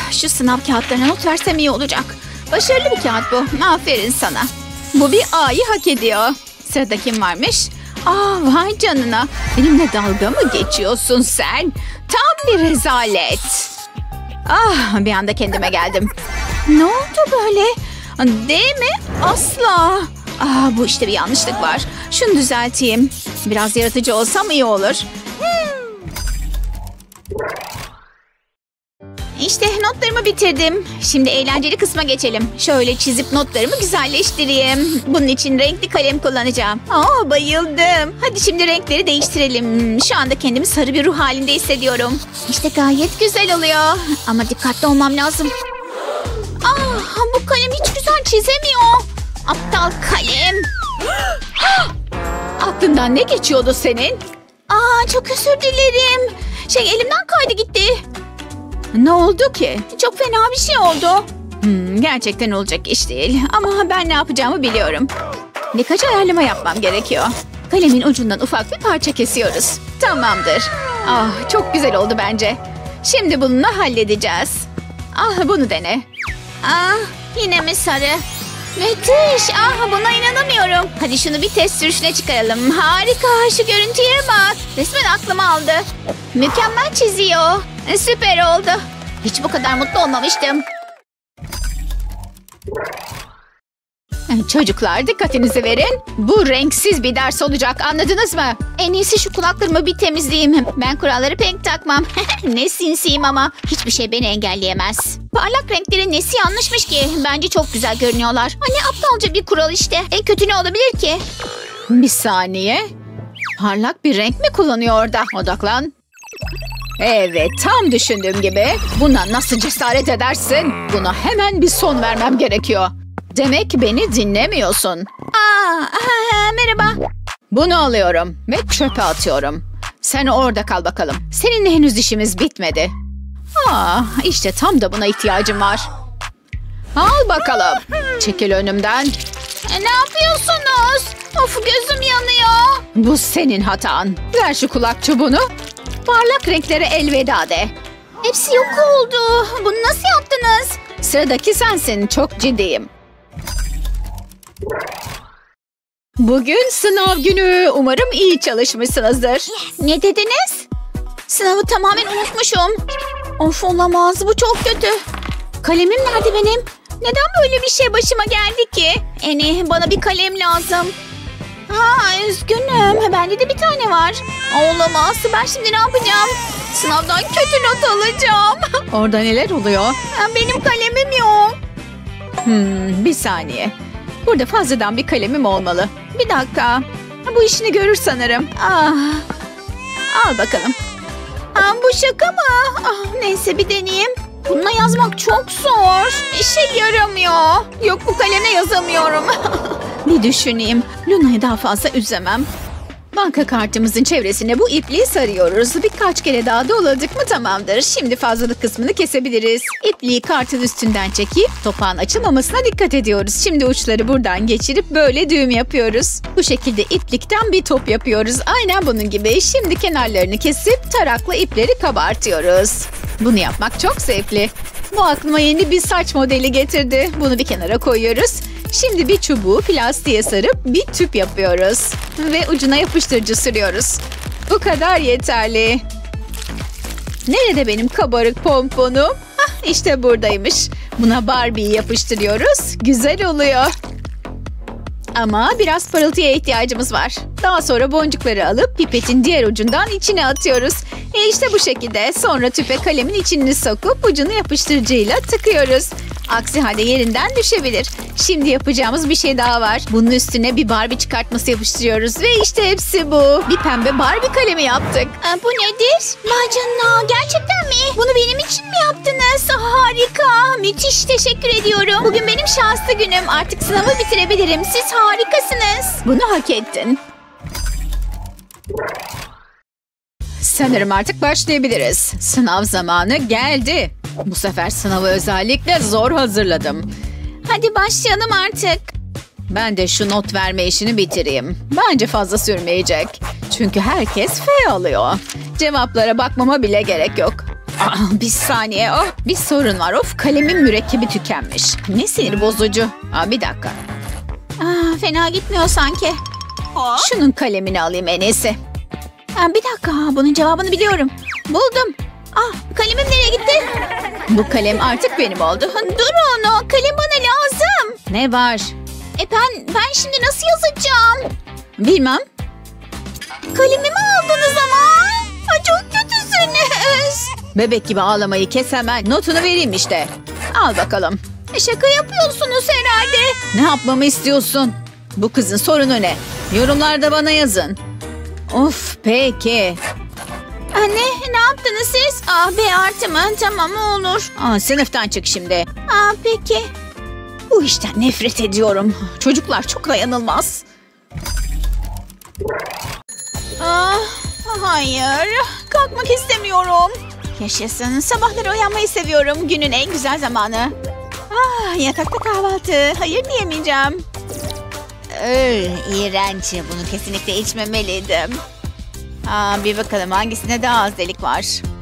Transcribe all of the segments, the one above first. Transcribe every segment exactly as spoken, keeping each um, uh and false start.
şu sınav kağıtlarına not versem iyi olacak. Başarılı bir kağıt bu. Aferin sana. Bu bir A'yı hak ediyor. Sırada kim varmış? Aa, vay canına. Benimle dalga mı geçiyorsun sen? Tam bir rezalet. Ah, bir anda kendime geldim. Ne oldu böyle? Değil mi? Asla. Ah, bu işte bir yanlışlık var. Şunu düzelteyim. Biraz yaratıcı olsam iyi olur. İşte notlarımı bitirdim. Şimdi eğlenceli kısma geçelim. Şöyle çizip notlarımı güzelleştireyim. Bunun için renkli kalem kullanacağım. Aa, bayıldım. Hadi şimdi renkleri değiştirelim. Şu anda kendimi sarı bir ruh halinde hissediyorum. İşte gayet güzel oluyor. Ama dikkatli olmam lazım. Aa, bu kalem hiç güzel çizemiyor. Aptal kalem. Aklından ne geçiyordu senin? Aa, çok özür dilerim. Şey, elimden kaydı gitti. Ne oldu ki? Çok fena bir şey oldu. Hmm, gerçekten olacak iş değil. Ama ben ne yapacağımı biliyorum. Birkaç ayarlama yapmam gerekiyor. Kalemin ucundan ufak bir parça kesiyoruz. Tamamdır. Ah, çok güzel oldu bence. Şimdi bununla halledeceğiz. Ah, bunu dene. Ah, yine mi sarı? Müthiş. Ah, buna inanamıyorum. Hadi şunu bir test sürüşüne çıkaralım. Harika. Şu görüntüye bak. Resmen aklımı aldı. Mükemmel çiziyor. Süper oldu. Hiç bu kadar mutlu olmamıştım. Çocuklar, dikkatinizi verin. Bu renksiz bir ders olacak, anladınız mı? En iyisi şu kulaklarımı bir temizleyeyim. Ben kuralları pek takmam. Ne sinsiyim ama. Hiçbir şey beni engelleyemez. Parlak renklerin nesi yanlışmış ki? Bence çok güzel görünüyorlar. Hani aptalca bir kural işte. En kötü ne olabilir ki? Bir saniye. Parlak bir renk mi kullanıyor orada? Odaklan. Evet, tam düşündüğüm gibi. Buna nasıl cesaret edersin? Buna hemen bir son vermem gerekiyor. Demek beni dinlemiyorsun. Aa, aa, merhaba. Bunu alıyorum ve çöpe atıyorum. Sen orada kal bakalım. Seninle henüz işimiz bitmedi. Aa, işte tam da buna ihtiyacım var. Al bakalım. Çekil önümden. E, ne yapıyorsunuz? Of, gözüm yanıyor. Bu senin hatan. Ver şu kulak çubuğunu. Parlak renklere elveda de. Hepsi yok oldu. Bunu nasıl yaptınız? Sıradaki sensin. Çok ciddiyim. Bugün sınav günü. Umarım iyi çalışmışsınızdır. Yes. Ne dediniz? Sınavı tamamen unutmuşum. Of, olamaz. Bu çok kötü. Kalemim nerede benim? Neden böyle bir şey başıma geldi ki? Eni, bana bir kalem lazım. Ha, üzgünüm. Bende de bir tane var. Olamaz. Ben şimdi ne yapacağım? Sınavdan kötü not alacağım. Orada neler oluyor? Benim kalemim yok. Hmm, bir saniye. Burada fazladan bir kalemim olmalı. Bir dakika. Bu işini görür sanırım. Ah. Al bakalım. Aa, bu şaka mı? Ah, neyse, bir deneyeyim. Bununla yazmak çok zor. İşe yaramıyor. Yok, bu kalemle yazamıyorum. Bir düşüneyim. Luna'yı daha fazla üzemem. Banka kartımızın çevresine bu ipliği sarıyoruz. Birkaç kere daha doladık mı tamamdır. Şimdi fazlalık kısmını kesebiliriz. İpliği kartın üstünden çekip topağın açılmamasına dikkat ediyoruz. Şimdi uçları buradan geçirip böyle düğüm yapıyoruz. Bu şekilde iplikten bir top yapıyoruz. Aynen bunun gibi. Şimdi kenarlarını kesip tarakla ipleri kabartıyoruz. Bunu yapmak çok zevkli. Bu aklıma yeni bir saç modeli getirdi. Bunu bir kenara koyuyoruz. Şimdi bir çubuğu plastiğe sarıp bir tüp yapıyoruz. Ve ucuna yapıştırıcı sürüyoruz. Bu kadar yeterli. Nerede benim kabarık pomponum? Hah, işte buradaymış. Buna Barbie'yi yapıştırıyoruz. Güzel oluyor. Ama biraz parıltıya ihtiyacımız var. Daha sonra boncukları alıp pipetin diğer ucundan içine atıyoruz. E işte bu şekilde. Sonra tüpe kalemin içini sokup ucunu yapıştırıcıyla tıkıyoruz. Aksi halde yerinden düşebilir. Şimdi yapacağımız bir şey daha var. Bunun üstüne bir Barbie çıkartması yapıştırıyoruz. Ve işte hepsi bu. Bir pembe Barbie kalemi yaptık. Aa, bu nedir? Vay canına, gerçekten mi? Bunu benim için mi yaptınız? Harika. Müthiş, teşekkür ediyorum. Bugün benim şanslı günüm. Artık sınavı bitirebilirim. Siz harikasınız. Bunu hak ettin. Sanırım artık başlayabiliriz. Sınav zamanı geldi. Bu sefer sınavı özellikle zor hazırladım. Hadi başlayalım artık. Ben de şu not verme işini bitireyim. Bence fazla sürmeyecek. Çünkü herkes F alıyor. Cevaplara bakmama bile gerek yok. Aa, bir saniye. Oh, bir sorun var. Of, kalemin mürekkebi tükenmiş. Ne sinir bozucu. Aa, bir dakika. Aa, fena gitmiyor sanki. Şunun kalemini alayım en iyisi. Aa, bir dakika. Bunun cevabını biliyorum. Buldum. Ah, kalemim nereye gitti? Bu kalem artık benim oldu. Durun, kalem bana lazım. Ne var? E ben, ben şimdi nasıl yazacağım? Bilmem. Kalemimi aldınız ama. Aa, çok kötüsünüz. Bebek gibi ağlamayı kes hemen. Notunu vereyim işte. Al bakalım. E, şaka yapıyorsunuz herhalde. Ne yapmamı istiyorsun? Bu kızın sorunu ne? Yorumlarda bana yazın. Of, peki. Anne, ne yaptınız siz? Aa, B artı mı? Tamam, olur. Aa, sınıftan çık şimdi. Aa, peki. Bu işten nefret ediyorum. Çocuklar çok dayanılmaz. Ah, hayır. Kalkmak istemiyorum. Yaşasın. Sabahları uyanmayı seviyorum. Günün en güzel zamanı. Ah, yatakta kahvaltı. Hayır diyemeyeceğim. Ee, iğrenç. Bunu kesinlikle içmemeliydim. Aa, bir bakalım hangisine daha az delik var.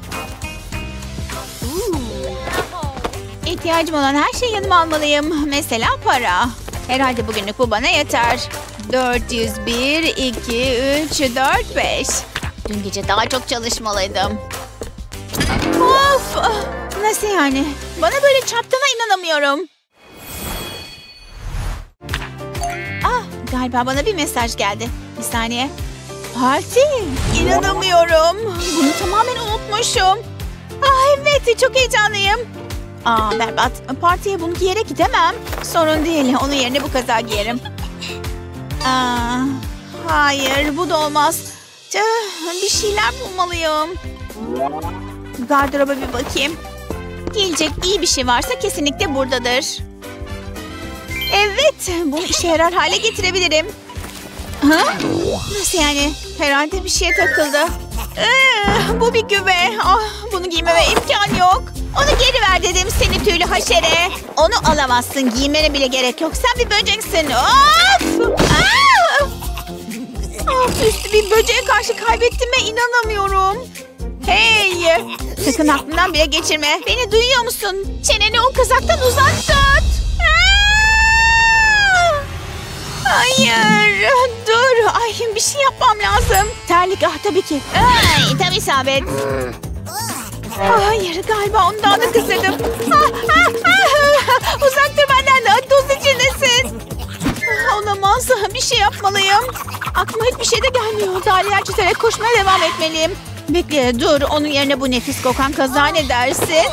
İhtiyacım olan her şeyi yanıma almalıyım. Mesela para. Herhalde bugünlük bu bana yeter. dört yüz bir, iki, üç, dört, beş. Dün gece daha çok çalışmalıydım. Of! Nasıl yani? Bana böyle çarptığına inanamıyorum. Ah, galiba bana bir mesaj geldi. Bir saniye. Parti? İnanamıyorum. Bunu tamamen unutmuşum. Ah, evet, çok heyecanlıyım. Aa, berbat. Partiye bunu giyerek gidemem. Sorun değil. Onun yerine bu kazağı giyerim. Aa, hayır, bu da olmaz. Tüh, bir şeyler bulmalıyım. Gardıroba bir bakayım. Giyecek iyi bir şey varsa kesinlikle buradadır. Evet, bunu işe yarar hale getirebilirim. Ha? Nasıl yani? Herhalde bir şeye takıldı. Ee, bu bir güve. Ah, bunu giymeme imkan yok. Onu geri ver dedim seni tüylü haşere. Onu alamazsın. Giymene bile gerek yok. Sen bir böceksin. Of! Ah! Ah, üstü bir böceğe karşı kaybettiğime inanamıyorum. Hey! Sakın aklından bile geçirme. Beni duyuyor musun? Çeneni o kazaktan uzak tut. Hayır, dur. Ay, bir şey yapmam lazım. Terlik, ah tabii ki. Ay, tam isabet. Hayır, galiba onu daha da kızdırdım. Ah, ah, ah. Uzak dur benden, toz içindesin. Ah, olamaz, bir şey yapmalıyım. Aklıma hiçbir şey de gelmiyor. Daireler çizerek koşmaya devam etmeliyim. Bekle, dur. Onun yerine bu nefis kokan kazağı ne dersin?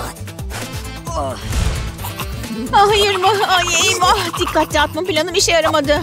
Ah, hayır mı? Ay eyvah. Dikkat dağıtma planım işe yaramadı.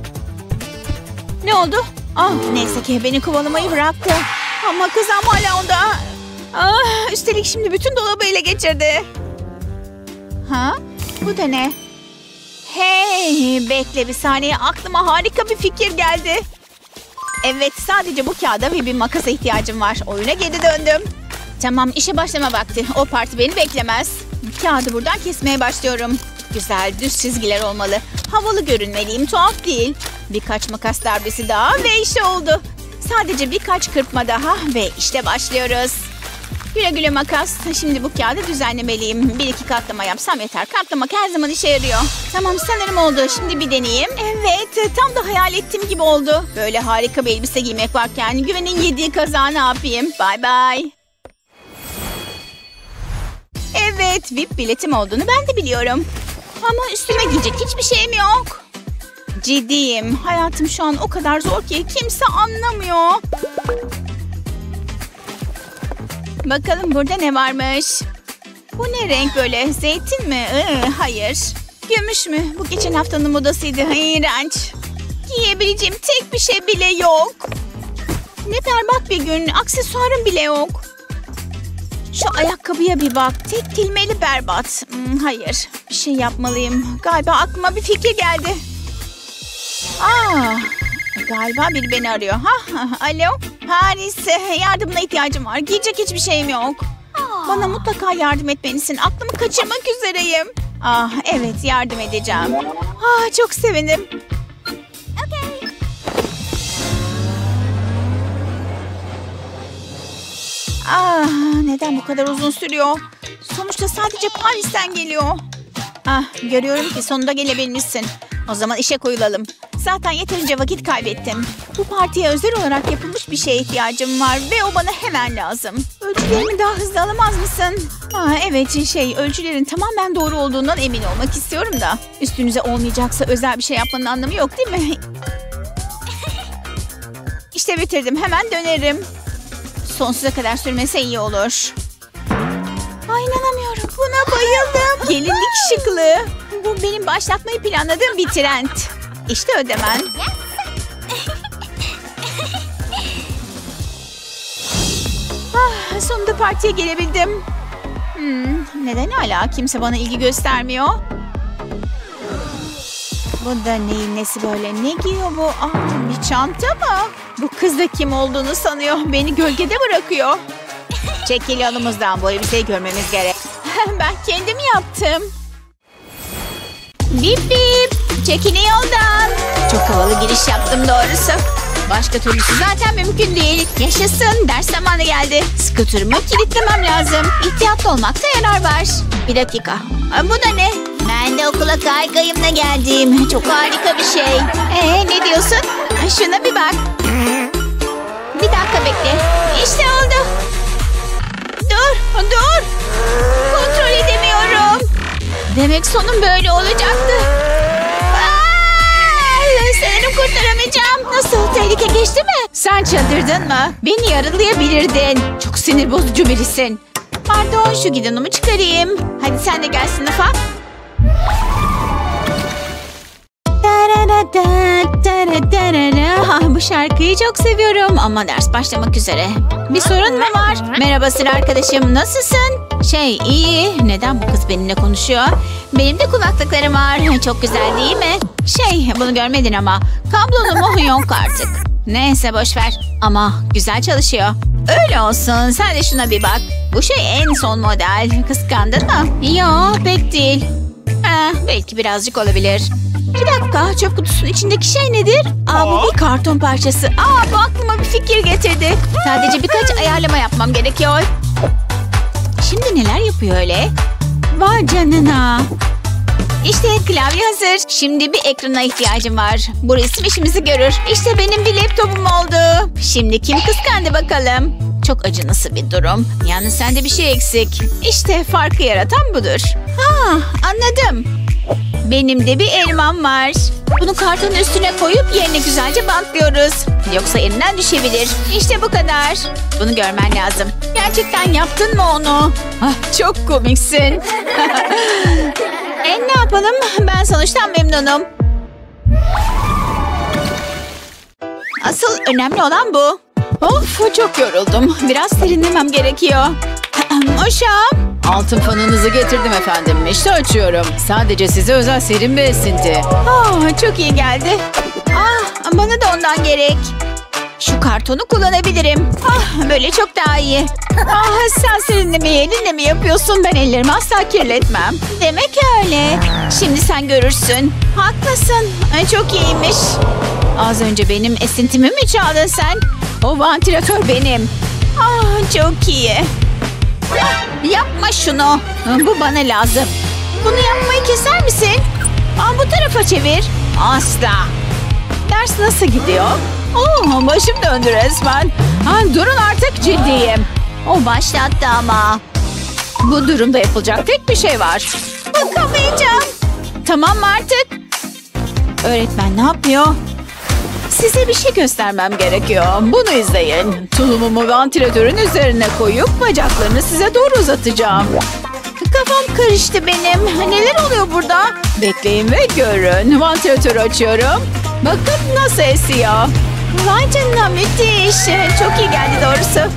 Ne oldu? Ah, neyse ki beni kovalamayı bıraktı. Ama kızım hala onda. Ah, üstelik şimdi bütün dolabı ele geçirdi. Ha? Bu da ne? Hey, bekle bir saniye. Aklıma harika bir fikir geldi. Evet, sadece bu kağıda ve bir makasa ihtiyacım var. Oyuna geri döndüm. Tamam, işe başlama vakti. O parti beni beklemez. Kağıdı buradan kesmeye başlıyorum. Güzel, düz çizgiler olmalı. Havalı görünmeliyim, tuhaf değil. Birkaç makas darbesi daha ve işte oldu. Sadece birkaç kırpma daha ve işte başlıyoruz. Güle güle makas. Şimdi bu kağıdı düzenlemeliyim. Bir iki katlama yapsam yeter. Katlamak her zaman işe yarıyor. Tamam, sanırım oldu. Şimdi bir deneyeyim. Evet, tam da hayal ettiğim gibi oldu. Böyle harika bir elbise giymek varken güvenin yediği kazağı ne yapayım? Bye bye. Evet, V I P biletim olduğunu ben de biliyorum. Ama üstüme giyecek hiçbir şeyim yok. Ciddiyim. Hayatım şu an o kadar zor ki kimse anlamıyor. Bakalım burada ne varmış? Bu ne renk böyle? Zeytin mi? Ee, hayır. Gümüş mü? Bu geçen haftanın modasıydı. İğrenç. Giyebileceğim tek bir şey bile yok. Ne berbat bir gün. Aksesuarım bile yok. Şu ayakkabıya bir bak. Tek tilmeli berbat. Hmm, hayır. Bir şey yapmalıyım. Galiba aklıma bir fikir geldi. Aa, galiba biri beni arıyor. Ha, alo. Paris, yardımına ihtiyacım var. Giyecek hiçbir şeyim yok. Bana mutlaka yardım etmelisin. Aklımı kaçırmak üzereyim. Ah, evet, yardım edeceğim. Ah, çok sevindim. Ah, neden bu kadar uzun sürüyor? Sonuçta sadece Paris'ten geliyor. Ah, görüyorum ki sonunda gelebilmişsin. O zaman işe koyulalım. Zaten yeterince vakit kaybettim. Bu partiye özel olarak yapılmış bir şeye ihtiyacım var ve o bana hemen lazım. Ölçülerimi daha hızlı alamaz mısın? Ah, evet şey ölçülerin tamamen doğru olduğundan emin olmak istiyorum da. Üstünüze olmayacaksa özel bir şey yapmanın anlamı yok değil mi? İşte bitirdim, hemen dönerim. Sonsuza kadar sürmese iyi olur. Ay inanamıyorum, buna bayıldım. Gelinlik şıklığı. Bu benim başlatmayı planladığım bir trend. İşte ödemen. Ah, sonunda partiye gelebildim. Hmm, neden hala kimse bana ilgi göstermiyor? Bu da neyin nesi böyle? Ne giyiyor bu? Aa, bir çanta mı? Bu kız da kim olduğunu sanıyor. Beni gölgede bırakıyor. Çekil yanımızdan. Bu elbiseyi görmemiz gerek. Ben kendim yaptım. Bip bip. Çekilin yoldan. Çok havalı giriş yaptım doğrusu. Başka türlüsü zaten mümkün değil. Yaşasın. Ders zamanı geldi. Skuterımı kilitlemem lazım. İhtiyatlı olmakta yarar var. Bir dakika. Aa, bu da ne? Ben de okula kaykayımla geldim. Çok harika bir şey. Ee, ne diyorsun? Şuna bir bak. Bir dakika bekle. İşte oldu. Dur, dur. Kontrol edemiyorum. Demek sonum böyle olacaktı. Sanırım kurtaramayacağım. Nasıl? Tehlike geçti mi? Sen çıldırdın mı? Beni yaralayabilirdin. Çok sinir bozucu birisin. Pardon, şu gidonumu çıkarayım. Hadi sen de gel sınıfa. Ah, bu şarkıyı çok seviyorum ama ders başlamak üzere. Bir sorun mu var? Merhaba sıra arkadaşım, nasılsın? Şey iyi. Neden bu kız benimle konuşuyor? Benim de kulaklıklarım var. Çok güzel değil mi? Şey bunu görmedin ama kablolu mu yok artık. Neyse boşver. Ama güzel çalışıyor. Öyle olsun, sen de şuna bir bak. Bu şey en son model. Kıskandın mı? Yok pek değil. Ha, belki birazcık olabilir. Bir dakika, çöp kutusunun içindeki şey nedir? Aa, bu bir karton parçası. Aa, bu aklıma bir fikir getirdi. Sadece birkaç ayarlama yapmam gerekiyor. Şimdi neler yapıyor öyle? Vay canına. İşte klavye hazır. Şimdi bir ekrana ihtiyacım var. Bu resim işimizi görür. İşte benim bir laptopum oldu. Şimdi kim kıskandı bakalım? Çok acınası bir durum. Yalnız sende bir şey eksik. İşte farkı yaratan budur. Ha, anladım. Benim de bir elmam var. Bunu kartonun üstüne koyup yerine güzelce bantlıyoruz. Yoksa elinden düşebilir. İşte bu kadar. Bunu görmen lazım. Gerçekten yaptın mı onu? Ah, çok komiksin. E ne yapalım? Ben sonuçtan memnunum. Asıl önemli olan bu. Of, çok yoruldum. Biraz serinlemem gerekiyor. Uşağım. Altın fanınızı getirdim efendim. İşte açıyorum. Sadece size özel serin bir esinti. Oh, çok iyi geldi. Ah, bana da ondan gerek. Şu kartonu kullanabilirim. Ah, böyle çok daha iyi. Ah, sen serinlemeyi elinle mi yapıyorsun? Ben ellerimi asla kirletmem. Demek öyle. Şimdi sen görürsün. Haklısın. Çok iyiymiş. Az önce benim esintimi mi çaldın sen? O vantilatör benim. Ah, çok iyi. Ah, yapma şunu. Bu bana lazım. Bunu yapmayı keser misin? Aa, bu tarafa çevir. Asla. Ders nasıl gidiyor? Oh, başım döndü resmen. Ha, durun artık, ciddiyim. O başlattı ama. Bu durumda yapılacak tek bir şey var. Bakamayacağım. Tamam mı artık? Öğretmen ne yapıyor? Size bir şey göstermem gerekiyor. Bunu izleyin. Tulumumu vantilatörün üzerine koyup bacaklarını size doğru uzatacağım. Kafam karıştı benim. Neler oluyor burada? Bekleyin ve görün. Vantilatörü açıyorum. Bakın nasıl esiyor. Vay canına, müthiş. Çok iyi geldi doğrusu.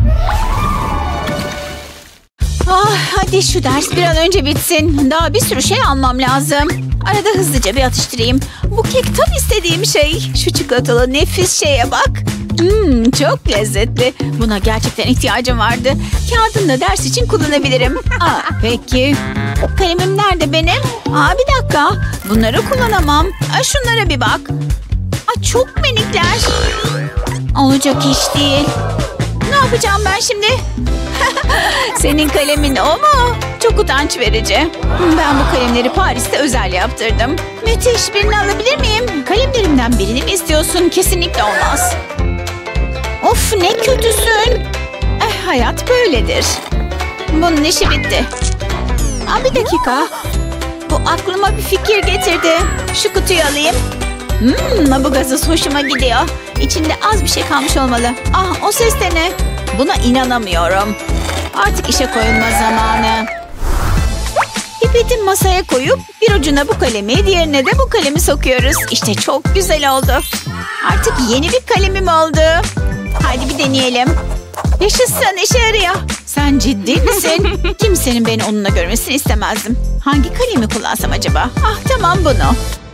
Ah, hadi şu ders bir an önce bitsin. Daha bir sürü şey almam lazım. Arada hızlıca bir atıştırayım. Bu kek tam istediğim şey. Şu çikolatalı nefis şeye bak. Hmm, çok lezzetli. Buna gerçekten ihtiyacım vardı. Kağıdını da ders için kullanabilirim. Aa, peki. Kalemim nerede benim? Aa, bir dakika. Bunları kullanamam. Aa, şunlara bir bak. Aa, çok minikler. Olacak iş değil. Ne yapacağım ben şimdi? Senin kalemin o mu? Çok utanç verici. Ben bu kalemleri Paris'te özel yaptırdım. Müthiş, birini alabilir miyim? Kalemlerimden birini mi istiyorsun? Kesinlikle olmaz. Of, ne kötüsün. Eh, hayat böyledir. Bunun işi bitti. Aa, bir dakika. Bu aklıma bir fikir getirdi. Şu kutuyu alayım. Hmm, bu gazoz hoşuma gidiyor. İçinde az bir şey kalmış olmalı. Ah, o ses de ne? Buna inanamıyorum. Artık işe koyulma zamanı. Pipeti masaya koyup bir ucuna bu kalemi, diğerine de bu kalemi sokuyoruz. İşte çok güzel oldu. Artık yeni bir kalemim oldu. Hadi bir deneyelim. Yaşasın, işe yarıyor. Sen ciddi misin? Kimsenin beni onunla görmesini istemezdim. Hangi kalemi kullansam acaba? Ah, tamam, bunu.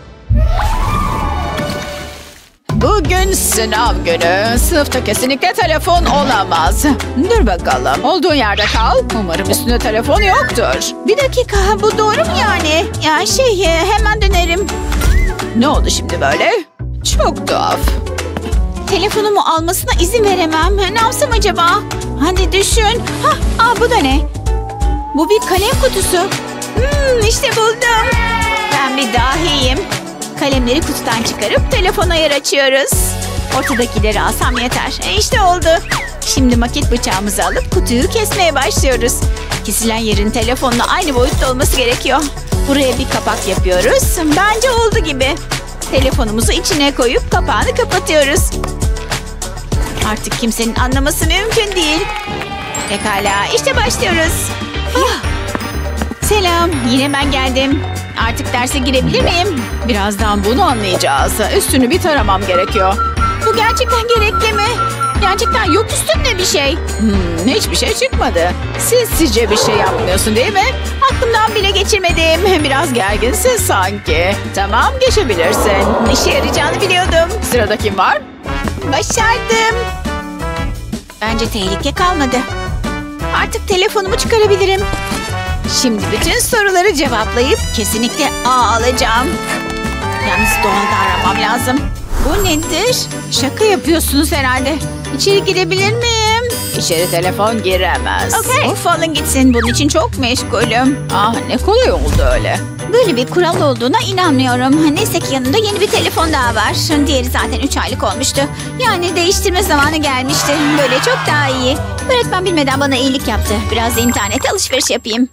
Bugün sınav günü. Sınıfta kesinlikle telefon olamaz. Dur bakalım. Olduğun yerde kal. Umarım üstünde telefon yoktur. Bir dakika, bu doğru mu yani? Ya şey, hemen dönerim. Ne oldu şimdi böyle? Çok tuhaf. Telefonumu almasına izin veremem. Ne yapsam acaba? Hadi düşün. Hah, aa, bu da ne? Bu bir kalem kutusu. Hmm, işte buldum. Ben bir dahiyim. Kalemleri kutudan çıkarıp telefona yer açıyoruz. Ortadakileri alsam yeter. E işte oldu. Şimdi maket bıçağımızı alıp kutuyu kesmeye başlıyoruz. Kesilen yerin telefonla aynı boyutta olması gerekiyor. Buraya bir kapak yapıyoruz. Bence oldu gibi. Telefonumuzu içine koyup kapağını kapatıyoruz. Artık kimsenin anlaması mümkün değil. Pekala, işte başlıyoruz. Ah. Selam, yine ben geldim. Artık derse girebilir miyim? Birazdan bunu anlayacağız. Üstünü bir taramam gerekiyor. Bu gerçekten gerekli mi? Gerçekten yok üstünde bir şey. Hmm, hiçbir şey çıkmadı. Sinsice bir şey yapmıyorsun değil mi? Aklımdan bile geçirmedim. Biraz gerginsin sanki. Tamam, geçebilirsin. İşe yarayacağını biliyordum. Sırada kim var? Başardım. Bence tehlike kalmadı. Artık telefonumu çıkarabilirim. Şimdi bütün soruları cevaplayıp kesinlikle A alacağım. Yalnız doğal davranmam lazım. Bu nedir? Şaka yapıyorsunuz herhalde. İçeri girebilir miyim? İçeri telefon giremez. Okay. Of, alın gitsin. Bunun için çok meşgulüm. Ah, ne kolay oldu öyle. Böyle bir kural olduğuna inanmıyorum. Neyse ki yanında yeni bir telefon daha var. Diğeri zaten üç aylık olmuştu. Yani değiştirme zamanı gelmişti. Böyle çok daha iyi. Öğretmen bilmeden bana iyilik yaptı. Biraz da internete alışveriş yapayım.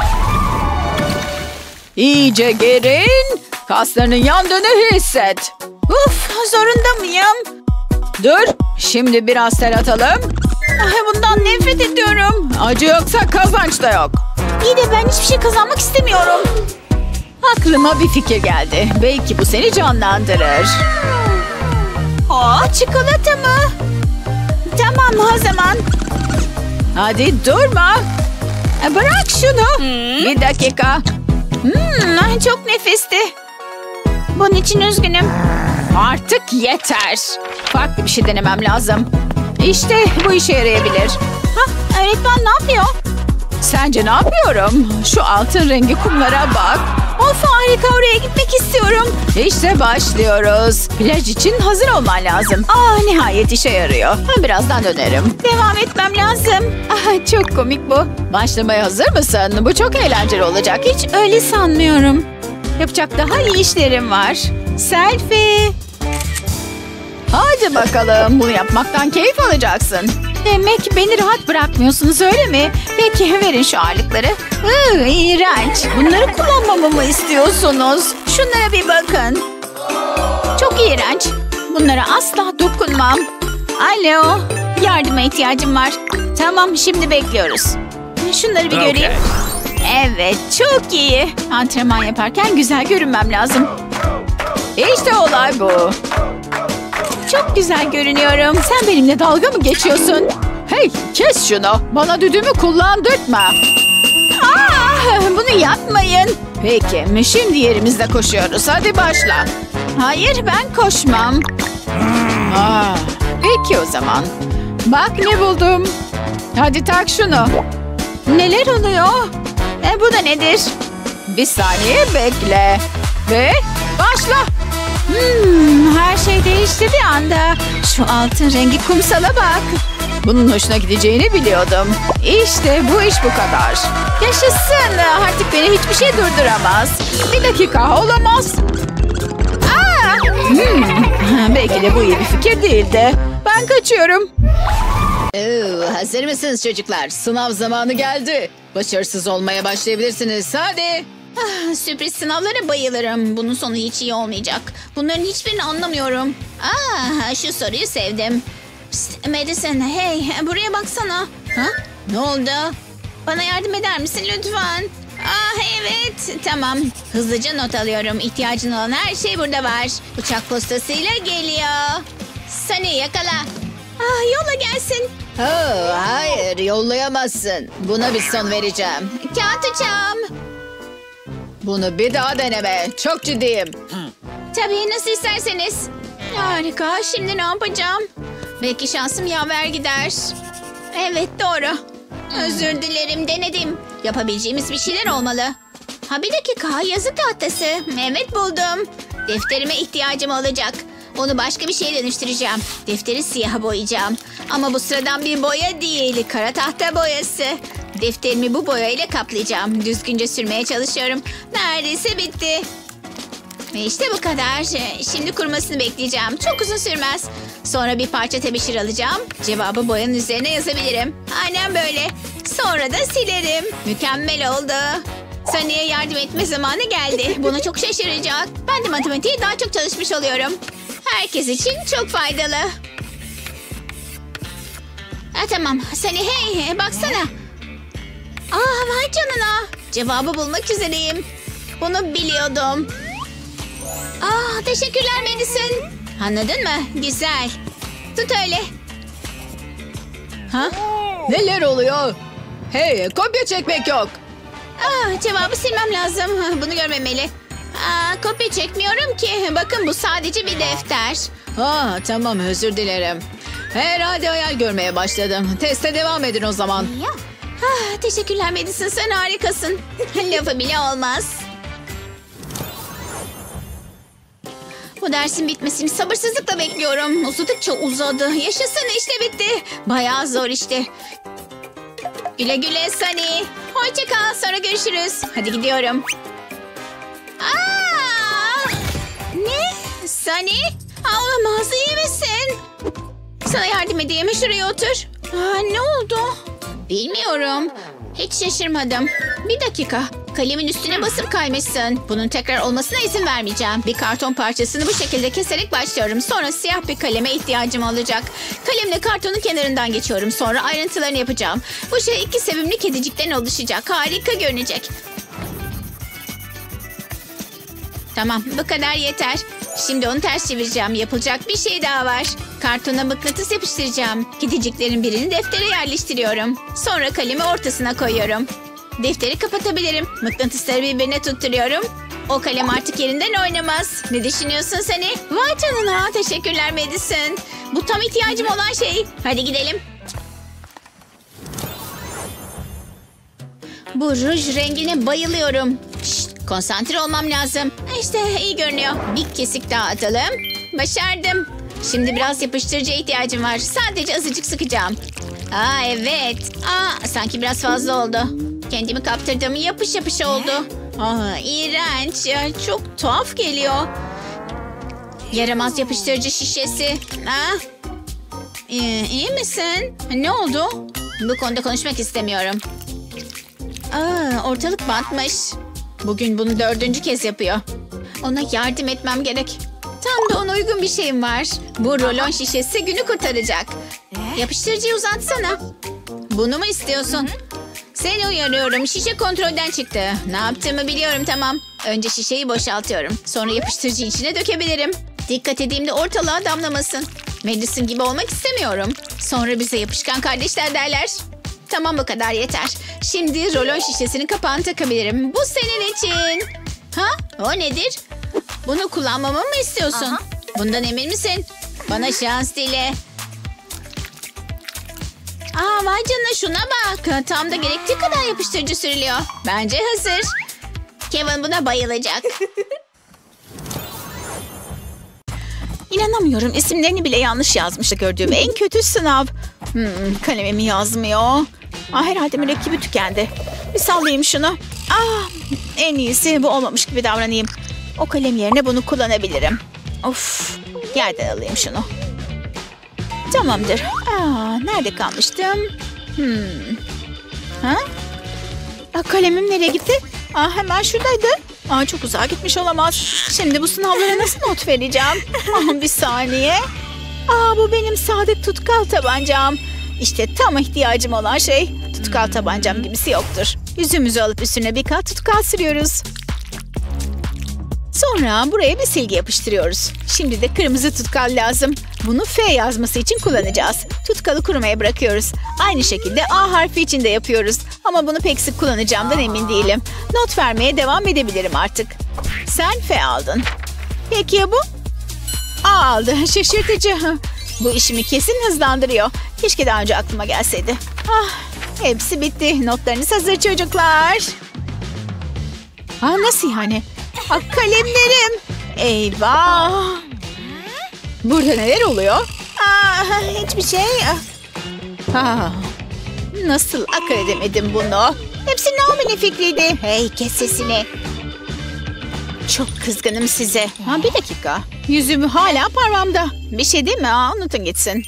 İyice gerin. Kaslarının yandığını hisset. Uf, zorunda mıyım? Dur. Şimdi biraz ter atalım. Ah, bundan nefret ediyorum. Acı yoksa kazanç da yok. İyi de ben hiçbir şey kazanmak istemiyorum. Aklıma bir fikir geldi. Belki bu seni canlandırır. Aa, çikolata mı? Tamam, o zaman. Hadi durma. Bırak şunu. Hmm. Bir dakika. Hmm, çok nefisti. Bunun için üzgünüm. Artık yeter. Farklı bir şey denemem lazım. İşte bu işe yarayabilir. Ha, öğretmen ne yapıyor? Sence ne yapıyorum? Şu altın rengi kumlara bak. Of, harika, oraya gitmek istiyorum. İşte başlıyoruz. Plaj için hazır olman lazım. Aa, nihayet işe yarıyor. Ben birazdan dönerim. Devam etmem lazım. Ah, çok komik bu. Başlamaya hazır mısın? Bu çok eğlenceli olacak. Hiç öyle sanmıyorum. Yapacak daha iyi işlerim var. Selfie. Hadi bakalım. Bunu yapmaktan keyif alacaksın. Demek beni rahat bırakmıyorsunuz, öyle mi? Peki, verin şu ağırlıkları. Iı, iğrenç. Bunları kullanmamı mı istiyorsunuz? Şunlara bir bakın. Çok iğrenç. Bunlara asla dokunmam. Alo. Yardıma ihtiyacım var. Tamam, şimdi bekliyoruz. Şunları bir göreyim. Evet, çok iyi. Antrenman yaparken güzel görünmem lazım. İşte olay bu. Çok güzel görünüyorum. Sen benimle dalga mı geçiyorsun? Hey, kes şunu. Bana düdüğümü kullandırtma. Aa, bunu yapmayın. Peki, şimdi yerimizde koşuyoruz. Hadi başla. Hayır, ben koşmam. Aa, peki o zaman. Bak ne buldum. Hadi tak şunu. Neler oluyor? E, bu da nedir? Bir saniye bekle. Ve başla. Hmm, her şey değişti bir anda. Şu altın rengi kumsala bak. Bunun hoşuna gideceğini biliyordum. İşte bu iş bu kadar. Yaşasın. Artık beni hiçbir şey durduramaz. Bir dakika, olamaz. Aa! Hmm. Belki de bu iyi bir fikir değildi. Ben kaçıyorum. Oo, hazır mısınız çocuklar? Sınav zamanı geldi. Başarısız olmaya başlayabilirsiniz. Hadi. Ah, sürpriz sınavlara bayılırım. Bunun sonu hiç iyi olmayacak. Bunların hiçbirini anlamıyorum. Aa, şu soruyu sevdim. Psst, Madison, hey, buraya baksana. Ha? Ne oldu? Bana yardım eder misin lütfen? Ah evet, tamam. Hızlıca not alıyorum. İhtiyacın olan her şey burada var. Uçak postasıyla geliyor. Seni yakala. Ah, yola gelsin. Oh, hayır, yollayamazsın. Buna bir son vereceğim. Kağıt uçağım. Bunu bir daha deneme. Çok ciddiyim. Tabii, nasıl isterseniz. Harika. Şimdi ne yapacağım? Belki şansım yaver gider. Evet, doğru. Özür dilerim, denedim. Yapabileceğimiz bir şeyler olmalı. Ha, bir dakika, yazı tahtası. Evet, buldum. Defterime ihtiyacım olacak. Onu başka bir şeye dönüştüreceğim. Defteri siyaha boyayacağım. Ama bu sıradan bir boya değil. Kara tahta boyası. Defterimi bu boyayla kaplayacağım. Düzgünce sürmeye çalışıyorum. Neredeyse bitti. Ve işte bu kadar. Şimdi kurumasını bekleyeceğim. Çok uzun sürmez. Sonra bir parça tebeşir alacağım. Cevabı boyanın üzerine yazabilirim. Aynen böyle. Sonra da silerim. Mükemmel oldu. Sunny'e yardım etme zamanı geldi. Bunu çok şaşıracak. Ben de matematiğe daha çok çalışmış oluyorum. Herkes için çok faydalı. Ha, tamam. Sunny, hey, baksana. Aa, vay canına. Cevabı bulmak üzereyim. Bunu biliyordum. Aa, teşekkürler Madison. Anladın mı? Güzel. Tut öyle. Ha? Neler oluyor? Hey, kopya çekmek yok. Aa, cevabı silmem lazım. Bunu görmemeli. Aa, kopya çekmiyorum ki. Bakın, bu sadece bir defter. Aa, tamam, özür dilerim. Herhalde hayal görmeye başladım. Teste devam edin o zaman. Ah, teşekkürler Madison, sen harikasın. Lafı bile olmaz. Bu dersin bitmesini sabırsızlıkla bekliyorum. Uzadıkça uzadı. Yaşasın, işte bitti. Bayağı zor işte. Güle güle Sunny. Hoşça kal, sonra görüşürüz. Hadi gidiyorum. Aa! Ne? Sunny? Aa, olamaz, iyi misin? Sana yardım edeyim, şuraya otur. Aa, ne oldu? Bilmiyorum. Hiç şaşırmadım. Bir dakika. Kalemin üstüne basıp kaymışsın. Bunun tekrar olmasına izin vermeyeceğim. Bir karton parçasını bu şekilde keserek başlıyorum. Sonra siyah bir kaleme ihtiyacım olacak. Kalemle kartonun kenarından geçiyorum. Sonra ayrıntılarını yapacağım. Bu şey iki sevimli kedicikten oluşacak. Harika görünecek. Tamam, bu kadar yeter. Şimdi onu ters çevireceğim. Yapılacak bir şey daha var. Kartona mıknatıs yapıştıracağım. Kediciklerin birini deftere yerleştiriyorum. Sonra kalemi ortasına koyuyorum. Defteri kapatabilirim. Mıknatısları birbirine tutturuyorum. O kalem artık yerinden oynamaz. Ne düşünüyorsun Sunny? Vay canına, teşekkürler Madison. Bu tam ihtiyacım olan şey. Hadi gidelim. Bu ruj rengine bayılıyorum. Şşt, konsantre olmam lazım. İşte iyi görünüyor. Bir kesik daha atalım. Başardım. Şimdi biraz yapıştırıcıya ihtiyacım var. Sadece azıcık sıkacağım. Aa, evet. Aa, sanki biraz fazla oldu. Kendimi kaptırdım. Yapış yapış oldu. Aa, iğrenç. Ya, çok tuhaf geliyor. Yaramaz yapıştırıcı şişesi. Aa, iyi, iyi misin? Ne oldu? Bu konuda konuşmak istemiyorum. Aa, ortalık batmış. Bugün bunu dördüncü kez yapıyor. Ona yardım etmem gerek. Tam da ona uygun bir şeyim var. Bu rolon şişesi günü kurtaracak. Yapıştırıcıyı uzatsana. Bunu mu istiyorsun? Seni uyarıyorum. Şişe kontrolden çıktı. Ne yaptığımı biliyorum, tamam. Önce şişeyi boşaltıyorum. Sonra yapıştırıcı içine dökebilirim. Dikkat edeyim de ortalığa damlamasın. Madison gibi olmak istemiyorum. Sonra bize yapışkan kardeşler derler. Tamam, bu kadar yeter. Şimdi rolon şişesinin kapağını takabilirim. Bu senin için. Ha? O nedir? Bunu kullanmamı mı istiyorsun? Aha. Bundan emin misin? Bana şans dile. Aa, vay canına, şuna bak. Tam da gerektiği kadar yapıştırıcı sürülüyor. Bence hazır. Kevin buna bayılacak. İnanamıyorum. İsimlerini bile yanlış yazmıştı gördüğüm en kötü sınav. Hmm, kalemimi yazmıyor. Aa, herhalde mürekkebi tükendi. Bir sallayayım şunu. Ah, en iyisi bu olmamış gibi davranayım. O kalem yerine bunu kullanabilirim. Of, yerden alayım şunu. Tamamdır. Aa, nerede kalmıştım? Hmm. Ha? Aa, kalemim nereye gitti? Aa, hemen şuradaydı. Aa, çok uzağa gitmiş olamaz. Şimdi bu sınavlara nasıl not vereceğim? Aa, bir saniye. Aa, bu benim sadık tutkal tabancam. İşte tam ihtiyacım olan şey. Tutkal tabancam gibisi yoktur. Yüzümüzü alıp üstüne bir kat tutkal sürüyoruz. Sonra buraya bir silgi yapıştırıyoruz. Şimdi de kırmızı tutkal lazım. Bunu F yazması için kullanacağız. Tutkalı kurumaya bırakıyoruz. Aynı şekilde A harfi için de yapıyoruz. Ama bunu pek sık kullanacağımdan emin değilim. Not vermeye devam edebilirim artık. Sen F aldın. Peki ya bu? A aldı. Şaşırtıcı. Bu işimi kesin hızlandırıyor. Keşke daha önce aklıma gelseydi. Ah, hepsi bitti. Notlarınız hazır çocuklar. Aa, nasıl yani? Ah, kalemlerim. Eyvah. Burada neler oluyor? Aa, hiçbir şey. Aa, nasıl akıl edemedim bunu? Hepsi Naomi'nin fikriydi. Hey, kes sesini. Çok kızgınım size. Ha, bir dakika. Yüzüm hala parmağımda. Bir şey değil mi? Aa, unutun gitsin.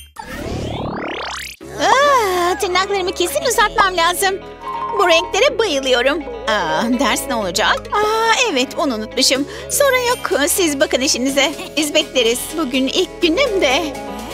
Aa, tırnaklarımı kesin uzatmam lazım. Bu renklere bayılıyorum. Aa, ders ne olacak? Aa, evet, onu unutmuşum. Sorun yok. Siz bakın işinize. Biz bekleriz. Bugün ilk günüm de.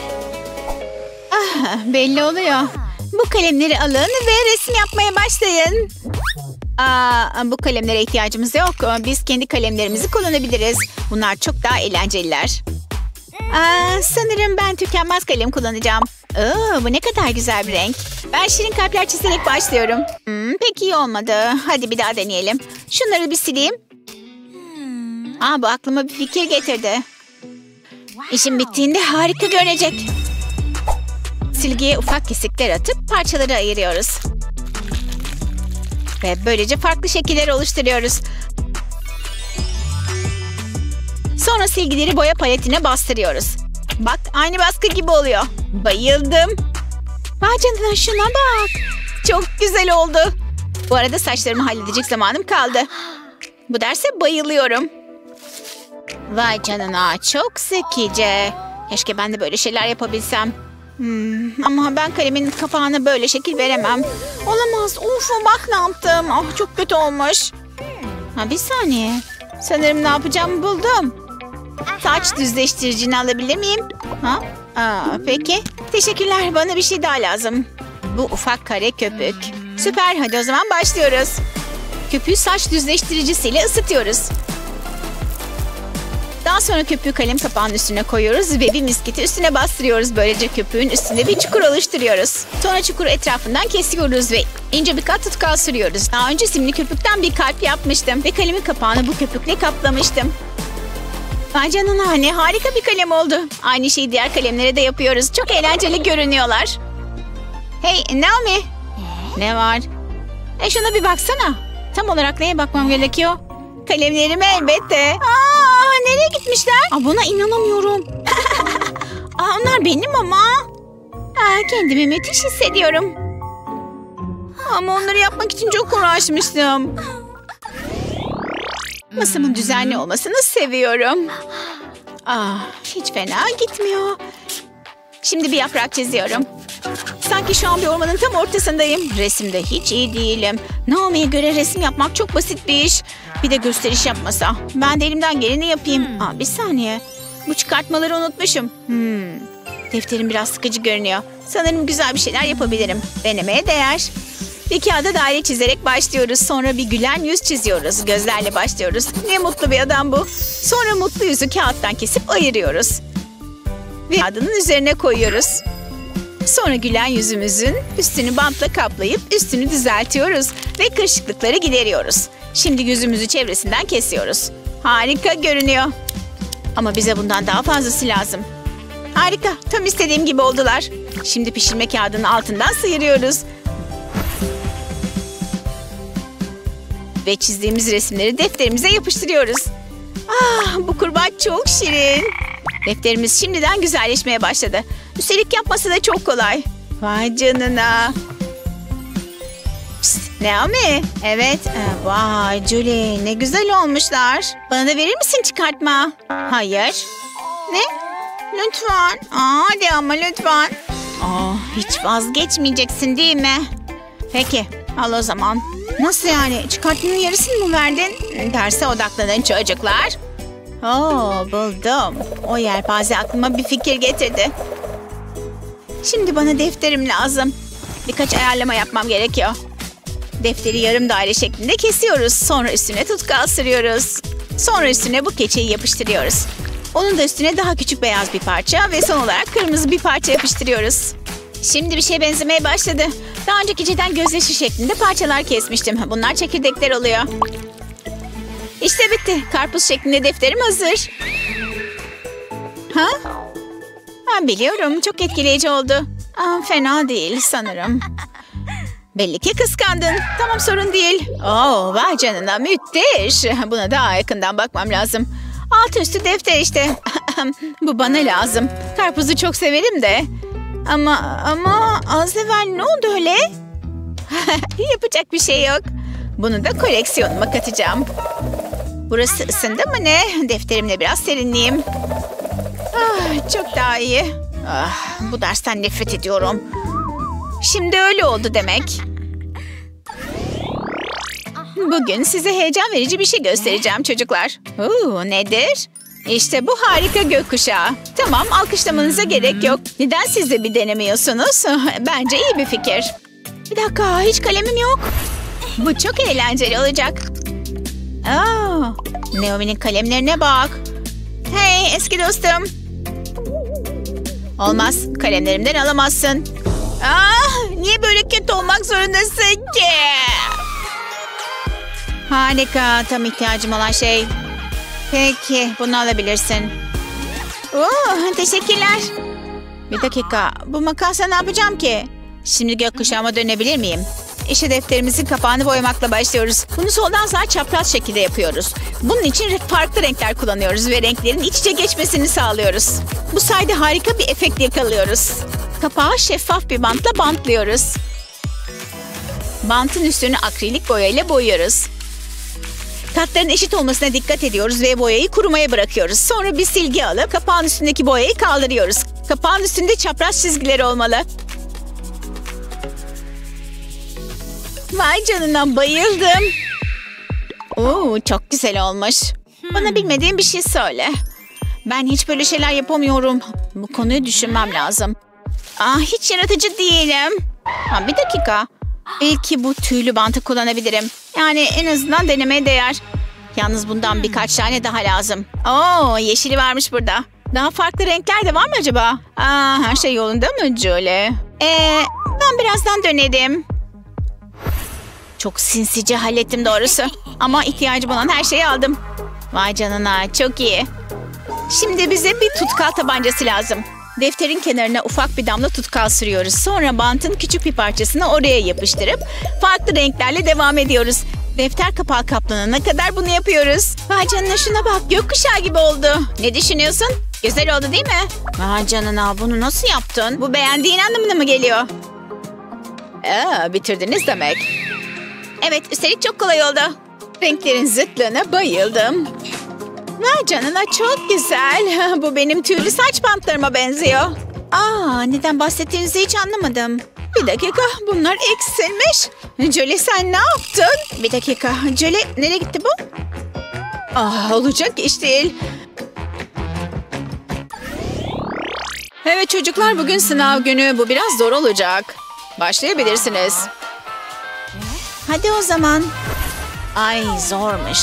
Ah, belli oluyor. Bu kalemleri alın ve resim yapmaya başlayın. Aa, bu kalemlere ihtiyacımız yok. Biz kendi kalemlerimizi kullanabiliriz. Bunlar çok daha eğlenceliler. Aa, sanırım ben tükenmez kalem kullanacağım. Oo, bu ne kadar güzel bir renk. Ben şirin kalpler çizerek başlıyorum. Hmm, pek iyi olmadı. Hadi bir daha deneyelim. Şunları bir sileyim. Aa, bu aklıma bir fikir getirdi. İşim bittiğinde harika görünecek. Silgiye ufak kesikler atıp parçaları ayırıyoruz. Ve böylece farklı şekiller oluşturuyoruz. Sonra silgileri boya paletine bastırıyoruz. Bak, aynı baskı gibi oluyor. Bayıldım. Vay canına, şuna bak. Çok güzel oldu. Bu arada saçlarımı halledecek zamanım kaldı. Bu derse bayılıyorum. Vay canına, çok zekice. Keşke ben de böyle şeyler yapabilsem. Hmm, ama ben kalemin kapağına böyle şekil veremem. Olamaz. Uf, bak ne yaptım. Ah, çok kötü olmuş. Ha, bir saniye. Sanırım ne yapacağımı buldum. Saç düzleştiricini alabilir miyim? Ha? Aa, peki. Teşekkürler. Bana bir şey daha lazım. Bu ufak kare köpük. Süper. Hadi o zaman başlıyoruz. Köpüğü saç düzleştiricisiyle ısıtıyoruz. Daha sonra köpüğü kalem kapağının üstüne koyuyoruz ve bir misketi üstüne bastırıyoruz. Böylece köpüğün üstünde bir çukur oluşturuyoruz. Sonra çukuru etrafından kesiyoruz ve ince bir kat tutkal sürüyoruz. Daha önce simli köpükten bir kalp yapmıştım ve kalemin kapağını bu köpükle kaplamıştım. Vay canına, ne harika bir kalem oldu. Aynı şeyi diğer kalemlere de yapıyoruz. Çok eğlenceli görünüyorlar. Hey Naomi. Ne var? E şuna bir baksana. Tam olarak neye bakmam gerekiyor? Kalemlerime elbette. Aa, nereye gitmişler? Aa, buna inanamıyorum. Aa, onlar benim ama. Aa, kendimi müthiş hissediyorum. Ama onları yapmak için çok uğraşmıştım. Masamın düzenli olmasını seviyorum. Ah, hiç fena gitmiyor. Şimdi bir yaprak çiziyorum. Sanki şu an bir ormanın tam ortasındayım. Resimde hiç iyi değilim. Naomi'ye göre resim yapmak çok basit bir iş. Bir de gösteriş yapmasa. Ben de elimden geleni yapayım. Aa, bir saniye. Bu çıkartmaları unutmuşum. Hmm. Defterim biraz sıkıcı görünüyor. Sanırım güzel bir şeyler yapabilirim. Denemeye değer. Bir kağıda daire çizerek başlıyoruz. Sonra bir gülen yüz çiziyoruz. Gözlerle başlıyoruz. Ne mutlu bir adam bu. Sonra mutlu yüzü kağıttan kesip ayırıyoruz. Ve kağıdının üzerine koyuyoruz. Sonra gülen yüzümüzün üstünü bantla kaplayıp üstünü düzeltiyoruz. Ve kırışıklıkları gideriyoruz. Şimdi yüzümüzü çevresinden kesiyoruz. Harika görünüyor. Ama bize bundan daha fazlası lazım. Harika. Tam istediğim gibi oldular. Şimdi pişirme kağıdının altından sıyırıyoruz. Ve çizdiğimiz resimleri defterimize yapıştırıyoruz. Ah, bu kurbağa çok şirin. Defterimiz şimdiden güzelleşmeye başladı. Üstelik yapması da çok kolay. Vay canına. Psst, Naomi. Evet. Ee, vay Julie, ne güzel olmuşlar. Bana da verir misin çıkartma? Hayır. Ne? Lütfen. Aa, hadi ama lütfen. Aa, hiç vazgeçmeyeceksin değil mi? Peki, al o zaman. Nasıl yani? Çıkartmanın yarısını mı verdin? Derse odaklanın çocuklar. Oo, buldum. O yelpaze aklıma bir fikir getirdi. Şimdi bana defterim lazım. Birkaç ayarlama yapmam gerekiyor. Defteri yarım daire şeklinde kesiyoruz. Sonra üstüne tutkal sürüyoruz. Sonra üstüne bu keçeyi yapıştırıyoruz. Onun da üstüne daha küçük beyaz bir parça ve son olarak kırmızı bir parça yapıştırıyoruz. Şimdi bir şeye benzemeye başladı. Daha önce keçeden gözyaşı şeklinde parçalar kesmiştim. Bunlar çekirdekler oluyor. İşte bitti. Karpuz şeklinde defterim hazır. Ha? Ha, biliyorum. Çok etkileyici oldu. Aa, fena değil sanırım. Belli ki kıskandın. Tamam, sorun değil. Oo, vay canına, müthiş. Buna daha yakından bakmam lazım. Altı üstü defter işte. Bu bana lazım. Karpuzu çok severim de. Ama ama az evvel ne oldu öyle? Yapacak bir şey yok. Bunu da koleksiyonuma katacağım. Burası ısındı mı ne? Defterimle biraz serinleyeyim. Ah, çok daha iyi. Ah, bu dersten nefret ediyorum. Şimdi öyle oldu demek. Bugün size heyecan verici bir şey göstereceğim çocuklar. Oo, nedir? İşte bu harika gökkuşağı. Tamam, alkışlamanıza gerek yok. Neden siz de bir denemiyorsunuz? Bence iyi bir fikir. Bir dakika, hiç kalemim yok. Bu çok eğlenceli olacak. Aa, Naomi'nin kalemlerine bak. Hey eski dostum. Olmaz, kalemlerimden alamazsın. Aa, niye böyle kötü olmak zorundasın ki? Harika, tam ihtiyacım olan şey. Peki, bunu alabilirsin. Oo, teşekkürler. Bir dakika, bu makasla ne yapacağım ki? Şimdi gökkuşağıma dönebilir miyim? İşte defterimizin kapağını boyamakla başlıyoruz. Bunu soldan sağa çapraz şekilde yapıyoruz. Bunun için farklı renkler kullanıyoruz ve renklerin iç içe geçmesini sağlıyoruz. Bu sayede harika bir efekt yakalıyoruz. Kapağı şeffaf bir bantla bantlıyoruz. Bantın üstünü akrilik boyayla boyuyoruz. Katların eşit olmasına dikkat ediyoruz ve boyayı kurumaya bırakıyoruz. Sonra bir silgi alıp kapağın üstündeki boyayı kaldırıyoruz. Kapağın üstünde çapraz çizgiler olmalı. Vay canına, bayıldım. Oo, çok güzel olmuş. Bana bilmediğin bir şey söyle. Ben hiç böyle şeyler yapamıyorum. Bu konuyu düşünmem lazım. Aa, hiç yaratıcı değilim. Ha, bir dakika. Belki bu tüylü bantı kullanabilirim. Yani en azından denemeye değer. Yalnız bundan birkaç tane daha lazım. Oo, yeşili varmış burada. Daha farklı renkler de var mı acaba? Aa, her şey yolunda mı Julie? Ee, ben birazdan dönerim. Çok sinsice hallettim doğrusu. Ama ihtiyacım olan her şeyi aldım. Vay canına, çok iyi. Şimdi bize bir tutkal tabancası lazım. Defterin kenarına ufak bir damla tutkal sürüyoruz. Sonra bantın küçük bir parçasını oraya yapıştırıp farklı renklerle devam ediyoruz. Defter kapağı kaplanana kadar bunu yapıyoruz. Vay canına, şuna bak, gökkuşağı gibi oldu. Ne düşünüyorsun? Güzel oldu değil mi? Vay canına, bunu nasıl yaptın? Bu beğendiğin anlamına mı geliyor? Aa, bitirdiniz demek. Evet, üstelik çok kolay oldu. Renklerin zıtlığına bayıldım. Vay canına, çok güzel. Bu benim tüylü saç bantlarıma benziyor. Aa, neden bahsettiğinizi hiç anlamadım. Bir dakika, bunlar eksilmiş. Julie, sen ne yaptın? Bir dakika, Julie, nereye gitti bu? Ah, olacak iş değil. Evet çocuklar, bugün sınav günü. Bu biraz zor olacak. Başlayabilirsiniz. Hadi o zaman. Ay, zormuş.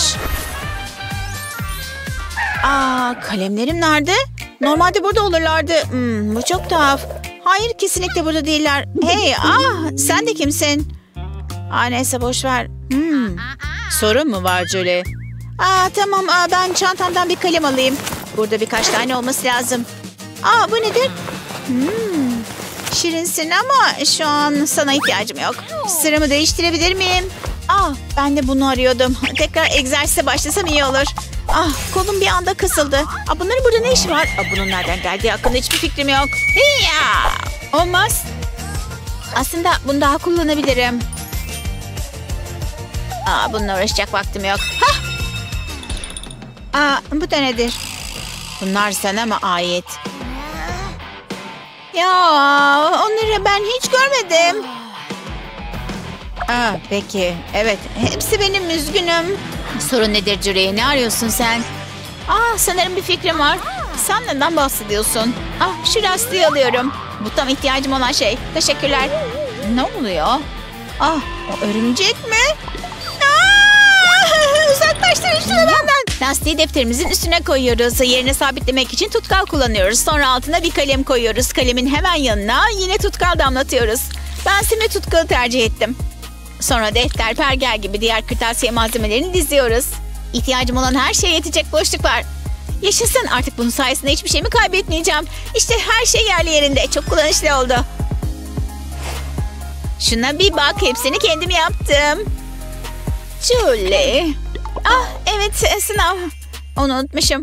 Aa, kalemlerim nerede? Normalde burada olurlardı. Hmm, bu çok tuhaf. Hayır, kesinlikle burada değiller. Hey, ah, sen de kimsin? Aa, neyse, boş ver. Hmm. Sorun mu var Julie? Aa, tamam, aa, ben çantamdan bir kalem alayım. Burada birkaç tane olması lazım. Aa, bu nedir? Hmm. Şirinsin ama şu an sana ihtiyacım yok. Sıramı değiştirebilir miyim? Aa, ben de bunu arıyordum. Tekrar egzersize başlasam iyi olur. Ah, kolum bir anda kısıldı. Aa, bunların burada ne işi var? Aa, bunun nereden geldiği hakkında hiçbir fikrim yok. Hiya! Olmaz. Aslında bunu daha kullanabilirim. Aa, bununla uğraşacak vaktim yok. Hah! Aa, bu da nedir? Bunlar sana mı ait? Ya, onları ben hiç görmedim. Aa, peki. Evet, hepsi benim, üzgünüm. Sorun nedir Julie? Ne arıyorsun sen? Aa, sanırım bir fikrim var. Sen neden bahsediyorsun? Ah, şu lastiği alıyorum. Bu tam ihtiyacım olan şey. Teşekkürler. Ne oluyor? Ah, o örümcek mi? Aa, uzaklaştırın şunu benden. Lastiği defterimizin üstüne koyuyoruz. Yerine sabitlemek için tutkal kullanıyoruz. Sonra altına bir kalem koyuyoruz. Kalemin hemen yanına yine tutkal damlatıyoruz. Ben simli tutkalı tercih ettim. Sonra defter, pergel gibi diğer kırtasiye malzemelerini diziyoruz. İhtiyacım olan her şeye yetecek boşluk var. Yaşasın, artık bunun sayesinde hiçbir şeyimi kaybetmeyeceğim. İşte her şey yerli yerinde. Çok kullanışlı oldu. Şuna bir bak, hepsini kendim yaptım. Julie. Ah evet, sınav. Onu unutmuşum.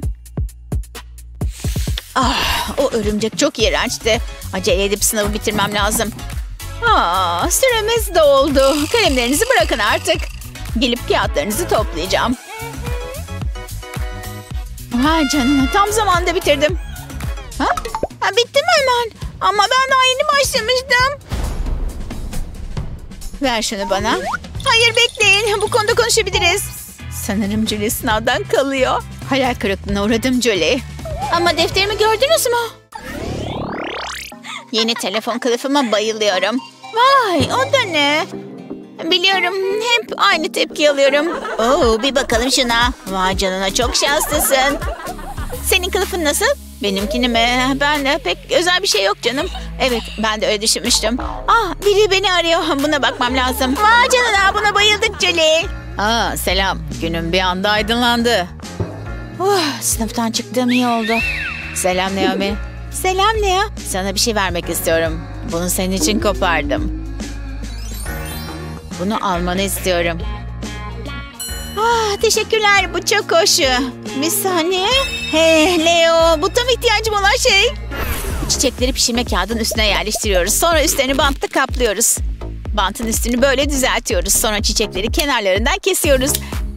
Ah, o örümcek çok iğrençti. Acele edip sınavı bitirmem lazım. Aa, süremiz doldu. Kalemlerinizi bırakın artık. Gelip kağıtlarınızı toplayacağım. Vay canına, tam zamanında bitirdim. Ha? Ha, bitti mi hemen? Ama ben daha yeni başlamıştım. Ver şunu bana. Hayır, bekleyin. Bu konuda konuşabiliriz. Sanırım Julie sınavdan kalıyor. Hayal kırıklığına uğradım Julie. Ama defterimi gördünüz mü? Yeni telefon kılıfıma bayılıyorum. Vay, o da ne? Biliyorum, hep aynı tepki alıyorum. Oo, bir bakalım şuna. Vay canına, çok şanslısın. Senin kılıfın nasıl? Benimkini mi? Ben de pek özel bir şey yok canım. Evet, ben de öyle düşünmüştüm. Ah, biri beni arıyor. Buna bakmam lazım. Vay canına, buna bayıldık Julie. Aa, selam. Günüm bir anda aydınlandı. Oh, sınıftan çıktığım iyi oldu. Selam Naomi. Selam Lea. Sana bir şey vermek istiyorum. Bunu senin için kopardım. Bunu almanı istiyorum. Ah, teşekkürler. Bu çok hoş. Bir saniye. Hey Leo, bu tam ihtiyacım olan şey. Çiçekleri pişirme kağıdının üstüne yerleştiriyoruz. Sonra üstlerini bantla kaplıyoruz. Bantın üstünü böyle düzeltiyoruz. Sonra çiçekleri kenarlarından kesiyoruz.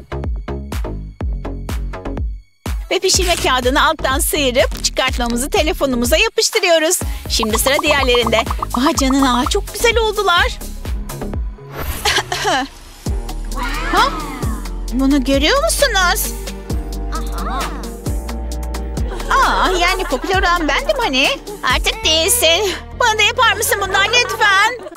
Ve pişirme kağıdını alttan sıyırıp çıkartmamızı telefonumuza yapıştırıyoruz. Şimdi sıra diğerlerinde. Vay canına, çok güzel oldular. Ha? Bunu görüyor musunuz? Aa, yani popüler olan bendim hani. Artık değilsin. Bana da yapar mısın bundan lütfen?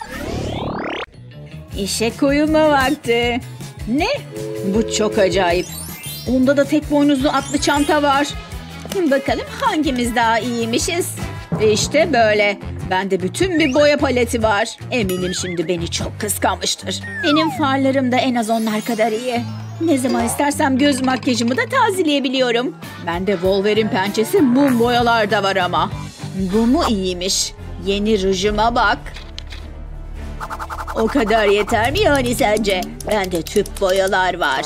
İşe koyulma vakti. Ne? Bu çok acayip. Onda da tek boynuzlu atlı çanta var. Bakalım hangimiz daha iyiymişiz. İşte böyle. Bende bütün bir boya paleti var. Eminim şimdi beni çok kıskanmıştır. Benim farlarım da en az onlar kadar iyi. Ne zaman istersem göz makyajımı da tazeleyebiliyorum. Bende Wolverine pençesi mum boyalar da var ama. Bu mu iyiymiş? Yeni rujuma bak. O kadar yeter mi yani sence? Bende tüp boyalar var.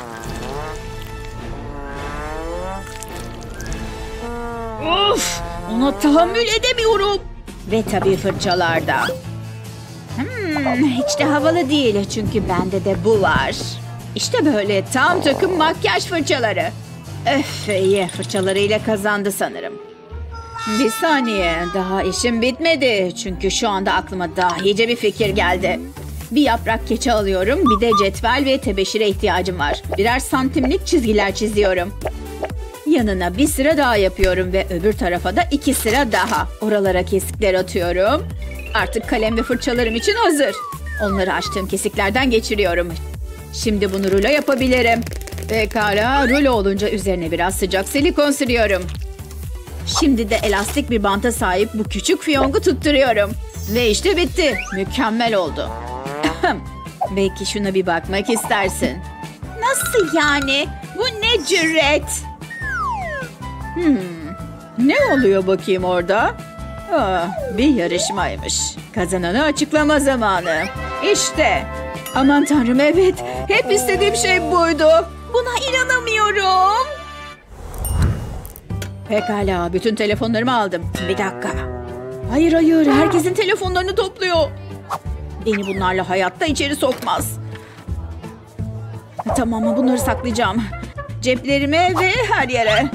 Of! Ona tahammül edemiyorum. Ve tabii fırçalarda. Hmm, hiç de havalı değil çünkü bende de bu var. İşte böyle tam takım makyaj fırçaları. Öf, iyi, fırçalarıyla kazandı sanırım. Bir saniye, daha işim bitmedi. Çünkü şu anda aklıma dahice bir fikir geldi. Bir yaprak keçi alıyorum, bir de cetvel ve tebeşire ihtiyacım var. Birer santimlik çizgiler çiziyorum. Yanına bir sıra daha yapıyorum ve öbür tarafa da iki sıra daha. Oralara kesikler atıyorum. Artık kalem ve fırçalarım için hazır. Onları açtığım kesiklerden geçiriyorum. Şimdi bunu rulo yapabilirim. Pekala, rulo olunca üzerine biraz sıcak silikon sürüyorum. Şimdi de elastik bir banta sahip bu küçük fiyongu tutturuyorum. Ve işte bitti. Mükemmel oldu. Belki şuna bir bakmak istersin. Nasıl yani? Bu ne cüret? Hmm. Ne oluyor bakayım orada? Aa, bir yarışmaymış. Kazananı açıklama zamanı. İşte. Aman tanrım, evet. Hep istediğim şey buydu. Buna inanamıyorum. Pekala, bütün telefonlarımı aldım. Bir dakika. Hayır hayır, herkesin telefonlarını topluyor. Beni bunlarla hayatta içeri sokmaz. Tamam, bunları saklayacağım. Ceplerime ve her yere.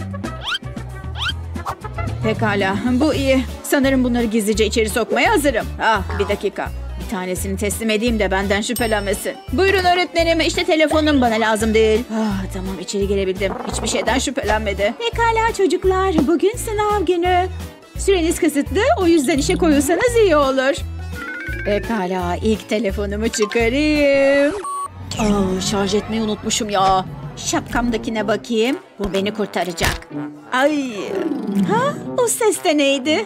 Pekala, bu iyi. Sanırım bunları gizlice içeri sokmaya hazırım. Ah, bir dakika. Bir tanesini teslim edeyim de benden şüphelenmesin. Buyurun öğretmenim, işte telefonum, bana lazım değil. Ah, tamam, içeri girebildim. Hiçbir şeyden şüphelenmedi. Pekala çocuklar, bugün sınav günü. Süreniz kısıtlı, o yüzden işe koyulsanız iyi olur. Pekala, ilk telefonumu çıkarayım. Aa, şarj etmeyi unutmuşum ya. Şapkamdakine bakayım. Bu beni kurtaracak. Ay. Ha? O ses de neydi?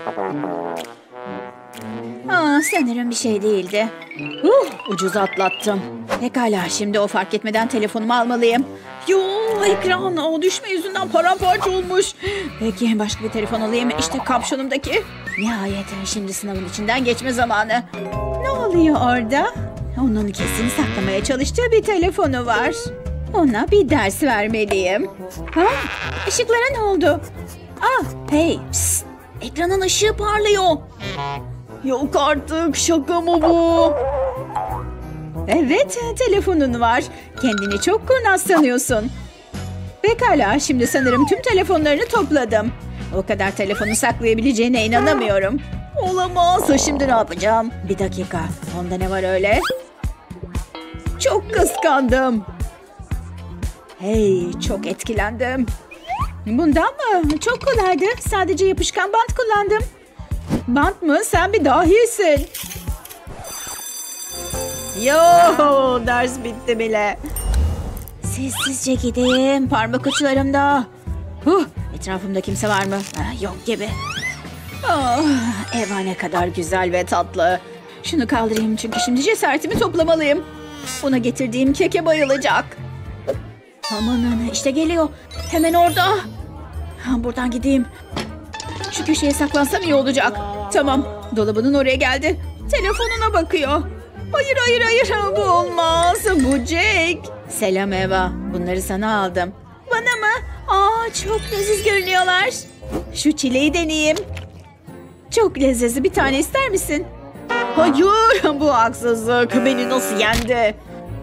Aa, sanırım bir şey değildi. Uh, ucuz atlattım. Pekala, şimdi o fark etmeden telefonumu almalıyım. Yo, ekran o düşme yüzünden paramparça olmuş. Peki, başka bir telefon alayım. İşte kapşonumdaki. Nihayet şimdi sınavın içinden geçme zamanı. Ne oluyor orada? Onun kesin saklamaya çalıştığı bir telefonu var. Ona bir ders vermeliyim. Ha? Işıklara ne oldu? Ah, hey, psst. Ekranın ışığı parlıyor. Yok artık, şaka mı bu? Evet, telefonun var. Kendini çok kurnaz sanıyorsun. Pekala, şimdi sanırım tüm telefonlarını topladım. O kadar telefonu saklayabileceğine inanamıyorum. Olamaz, şimdi ne yapacağım? Bir dakika, onda ne var öyle? Çok kıskandım. Hey, çok etkilendim. Bundan mı? Çok kolaydı. Sadece yapışkan bant kullandım. Bant mı? Sen bir dahisin. Yo, ders bitti bile. Sessizce gideyim. Parmak uçlarımda. Huh, etrafımda kimse var mı? Ha, yok gibi. Oh, Eva ne kadar güzel ve tatlı. Şunu kaldırayım çünkü şimdi cesaretimi toplamalıyım. Ona getirdiğim keke bayılacak. Aman, işte geliyor. Hemen orada. Buradan gideyim. Şu köşeye saklansam iyi olacak. Tamam, dolabının oraya geldi. Telefonuna bakıyor. Hayır hayır hayır, bu olmaz. Bu Jake. Selam Eva, bunları sana aldım. Bana mı? Aa, çok leziz görünüyorlar. Şu çileği deneyeyim. Çok lezzetli, bir tane ister misin? Hayır, bu haksızlık. Beni nasıl yendi?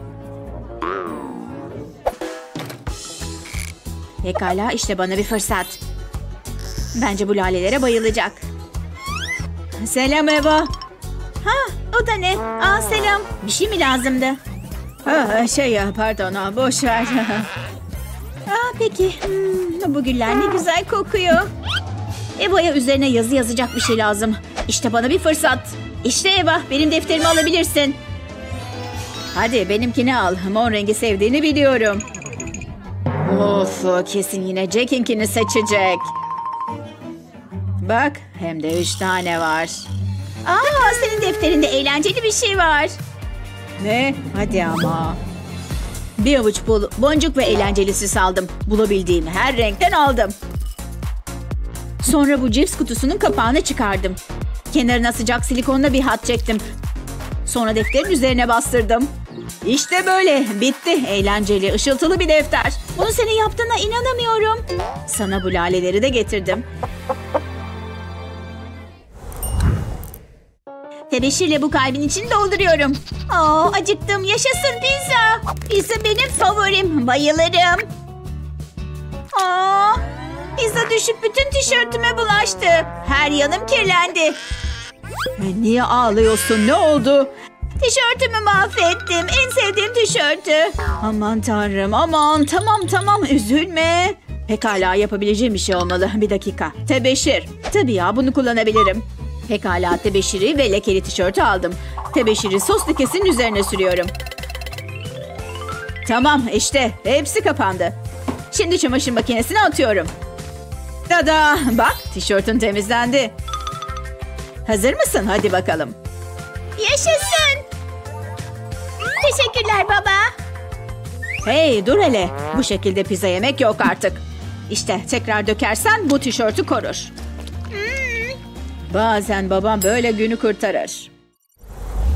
Pekala, işte bana bir fırsat. Bence bu lalelere bayılacak. Selam Eva. Ha, o da ne? Aa, selam. Bir şey mi lazımdı? Ha, şey ya, pardon, ha, boş ver. Aa, peki. Hmm, bu güller ne güzel kokuyor. Eva'ya üzerine yazı yazacak bir şey lazım. İşte bana bir fırsat. İşte Eva, benim defterimi alabilirsin. Hadi benimkini al. Mor rengi sevdiğini biliyorum. Of, kesin yine Jack'inkini seçecek. Bak, hem de üç tane var. Aa, senin defterinde eğlenceli bir şey var. Ne? Hadi ama. Bir avuç pul, boncuk ve eğlenceli süs aldım. Bulabildiğim her renkten aldım. Sonra bu cips kutusunun kapağını çıkardım. Kenarına sıcak silikonla bir hat çektim. Sonra defterin üzerine bastırdım. İşte böyle. Bitti. Eğlenceli, ışıltılı bir defter. Bunu senin yaptığına inanamıyorum. Sana bu laleleri de getirdim. Tebeşirle bu kalbin içini dolduruyorum. Aa, acıktım. Yaşasın pizza. Pizza benim favorim. Bayılırım. Aa, pizza düşüp bütün tişörtüme bulaştı. Her yanım kirlendi. Niye ağlıyorsun? Ne oldu? Tişörtümü mahvettim. En sevdiğim tişörtü. Aman tanrım, aman. Tamam tamam, üzülme. Pekala, yapabileceğim bir şey olmalı. Bir dakika. Tebeşir. Tabii ya, bunu kullanabilirim. Pekala, tebeşiri ve lekeli tişörtü aldım. Tebeşiri sos lekesinin üzerine sürüyorum. Tamam, işte hepsi kapandı. Şimdi çamaşır makinesine atıyorum. Tada! Bak, tişörtün temizlendi. Hazır mısın? Hadi bakalım. Yaşasın! Teşekkürler baba. Hey, dur hele. Bu şekilde pizza yemek yok artık. İşte tekrar dökersen bu tişörtü korur. Hmm. Bazen babam böyle günü kurtarır.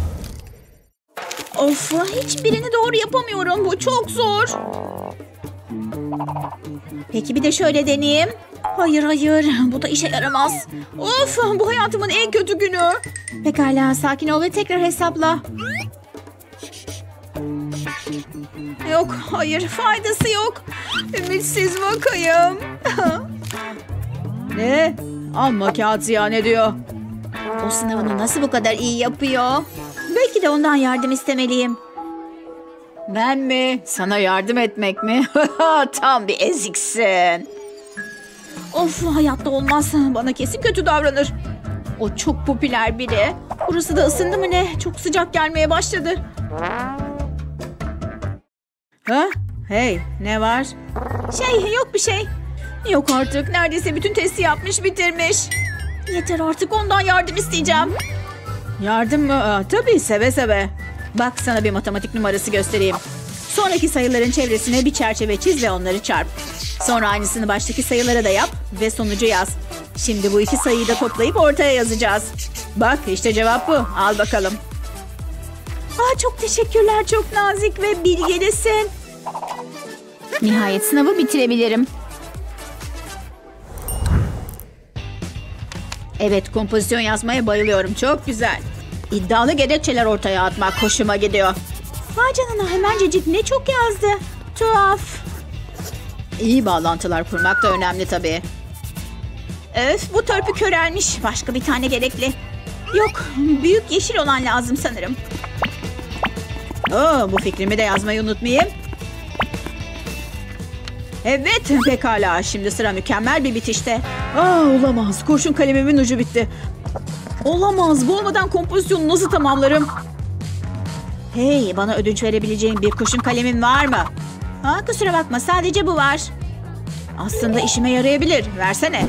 Of, hiçbirini doğru yapamıyorum. Bu çok zor. Peki bir de şöyle deneyeyim. Hayır hayır bu da işe yaramaz. Of bu hayatımın en kötü günü. Pekala sakin ol ve tekrar hesapla. Yok hayır faydası yok. Ümitsiz bakayım. Ne? Amma kağıt ziyan ediyor. O sınavını nasıl bu kadar iyi yapıyor? Belki de ondan yardım istemeliyim. Ben mi? Sana yardım etmek mi? Tam bir eziksin. Of hayatta olmaz. Bana kesin kötü davranır. O çok popüler biri. Burası da ısındı mı ne? Çok sıcak gelmeye başladı. Ha? Hey, ne var? Şey yok bir şey. Yok artık. Neredeyse bütün testi yapmış bitirmiş. Yeter artık ondan yardım isteyeceğim. Yardım mı? Aa, tabii seve seve. Bak sana bir matematik numarası göstereyim. Sonraki sayıların çevresine bir çerçeve çiz ve onları çarp. Sonra aynısını baştaki sayılara da yap ve sonucu yaz. Şimdi bu iki sayıyı da toplayıp ortaya yazacağız. Bak işte cevap bu. Al bakalım. Aa, çok teşekkürler. Çok nazik ve bilgelisin. Nihayet sınavı bitirebilirim. Evet, kompozisyon yazmaya bayılıyorum. Çok güzel. İddialı gerekçeler ortaya atmak hoşuma gidiyor. Vay canına hemencecik ne çok yazdı. Tuhaf. İyi bağlantılar kurmak da önemli tabii. Öf bu törpü körelmiş. Başka bir tane gerekli. Yok büyük yeşil olan lazım sanırım. Oo, bu fikrimi de yazmayı unutmayayım. Evet pekala. Şimdi sıra mükemmel bir bitişte. Aa, olamaz. Kurşun kalemimin ucu bitti. Olamaz. Bu olmadan kompozisyonu nasıl tamamlarım? Hey bana ödünç verebileceğin bir kurşun kalemin var mı? Ha, kusura bakma sadece bu var. Aslında işime yarayabilir. Versene.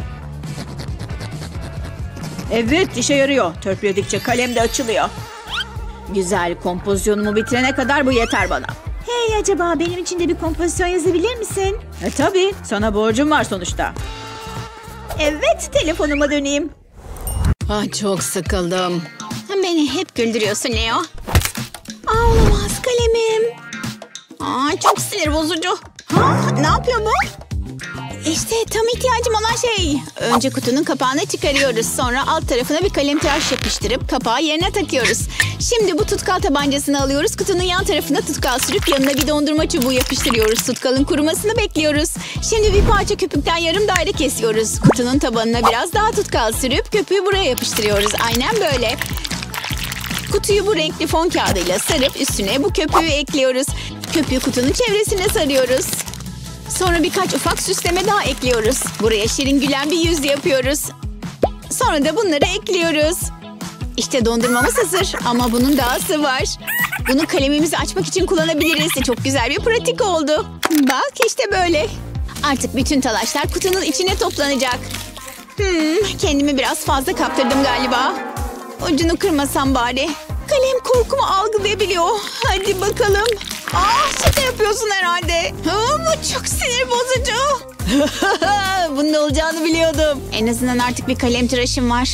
Evet işe yarıyor. Törpüledikçe kalem de açılıyor. Güzel, kompozisyonumu bitirene kadar bu yeter bana. Hey acaba benim için de bir kompozisyon yazabilir misin? E tabii. Sana borcum var sonuçta. Evet telefonuma döneyim. Ah, çok sıkıldım. Beni hep güldürüyorsun Leo. Aa, olamaz kalemim. Aa, çok sinir bozucu. Ha, ne yapıyor bu? İşte tam ihtiyacım olan şey. Önce kutunun kapağını çıkarıyoruz. Sonra alt tarafına bir kalem tıraş yapıştırıp kapağı yerine takıyoruz. Şimdi bu tutkal tabancasını alıyoruz. Kutunun yan tarafına tutkal sürüp yanına bir dondurma çubuğu yapıştırıyoruz. Tutkalın kurumasını bekliyoruz. Şimdi bir parça köpükten yarım daire kesiyoruz. Kutunun tabanına biraz daha tutkal sürüp köpüğü buraya yapıştırıyoruz. Aynen böyle. Kutuyu bu renkli fon kağıdıyla sarıp üstüne bu köpüğü ekliyoruz. Köpüğü kutunun çevresine sarıyoruz. Sonra birkaç ufak süsleme daha ekliyoruz. Buraya şirin gülen bir yüz yapıyoruz. Sonra da bunları ekliyoruz. İşte dondurmamız hazır ama bunun dahası var. Bunu kalemimizi açmak için kullanabiliriz. Çok güzel bir pratik oldu. Bak işte böyle. Artık bütün talaşlar kutunun içine toplanacak. Hmm, kendimi biraz fazla kaptırdım galiba. Ucunu kırmasam bari. Kalem korkumu algılayabiliyor. Hadi bakalım. Aa, şaka yapıyorsun herhalde. Ha, bu çok sinir bozucu. Bunun olacağını biliyordum. En azından artık bir kalem tıraşım var.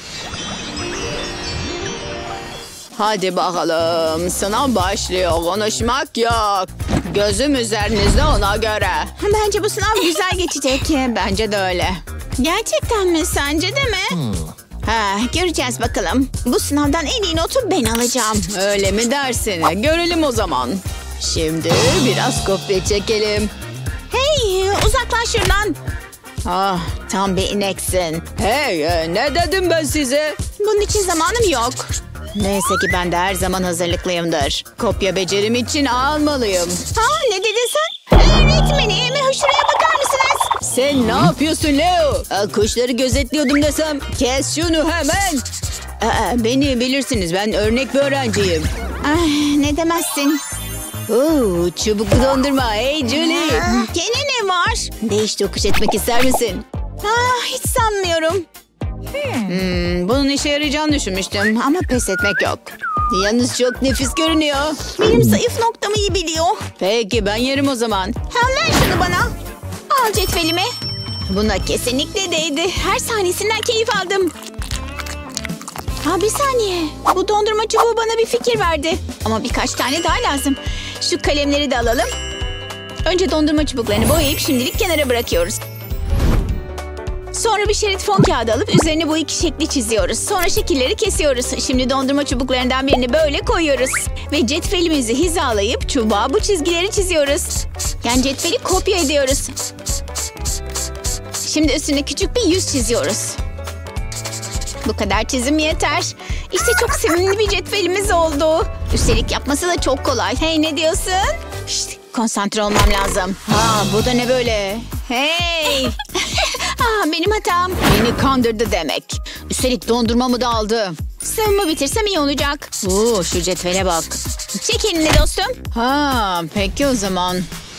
Hadi bakalım. Sınav başlıyor. Konuşmak yok. Gözüm üzerinizde ona göre. Bence bu sınav güzel geçecek. Bence de öyle. Gerçekten mi? Sence de mi? Hmm. Ha, göreceğiz bakalım. Bu sınavdan en iyi notu ben alacağım. Öyle mi dersin? Görelim o zaman. Şimdi biraz kopya çekelim. Hey, uzaklaş şuradan. Ah, tam bir ineksin. Hey, ne dedim ben size? Bunun için zamanım yok. Neyse ki ben de her zaman hazırlıklıyımdır. Kopya becerim için almalıyım. Ha, ne dedin sen? Öğretmenim, şuraya bakar mısınız? Sen ne yapıyorsun Leo? Kuşları gözetliyordum desem. Kes şunu hemen. Aa, beni bilirsiniz, ben örnek bir öğrenciyim. Ah, ne demezsin. Oo, çubuklu dondurma. Hey Julie. Gene ne var? Değiş tokuş etmek ister misin? Ah, hiç sanmıyorum. Hmm, bunun işe yarayacağını düşünmüştüm ama pes etmek yok. Yalnız çok nefis görünüyor. Benim zayıf noktamı iyi biliyor. Peki ben yerim o zaman. Ha, ver şunu bana. Al cetvelimi. Buna kesinlikle değdi. Her saniyesinden keyif aldım. Ha, bir saniye. Bu dondurma çubuğu bana bir fikir verdi. Ama birkaç tane daha lazım. Şu kalemleri de alalım. Önce dondurma çubuklarını boyayıp şimdilik kenara bırakıyoruz. Sonra bir şerit fon kağıdı alıp üzerine bu iki şekli çiziyoruz. Sonra şekilleri kesiyoruz. Şimdi dondurma çubuklarından birini böyle koyuyoruz. Ve cetvelimizi hizalayıp çubuğa bu çizgileri çiziyoruz. Yani cetveli kopya ediyoruz. Şimdi üstüne küçük bir yüz çiziyoruz. Bu kadar çizim yeter. İşte çok sevimli bir cetvelimiz oldu. Üstelik yapması da çok kolay. Hey, ne diyorsun? Şişt, konsantre olmam lazım. Ha, bu da ne böyle? Hey! Ah, benim hatam. Beni kandırdı demek. Üstelik dondurmamı da aldı. Sınavımı bitirsem iyi olacak. Oo, şu cetvele bak. Çek elini dostum. Ha, peki o zaman.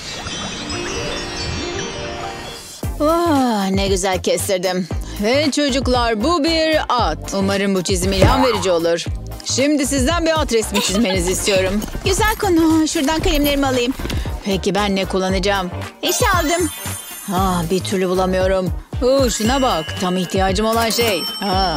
Vah, ne güzel kestirdim. Hey çocuklar, bu bir at. Umarım bu çizim ilham verici olur. Şimdi sizden bir at resmi çizmenizi istiyorum. Güzel konu. Şuradan kalemlerimi alayım. Peki ben ne kullanacağım? İşte aldım. Ha, bir türlü bulamıyorum. Oo, şuna bak, tam ihtiyacım olan şey. Ha.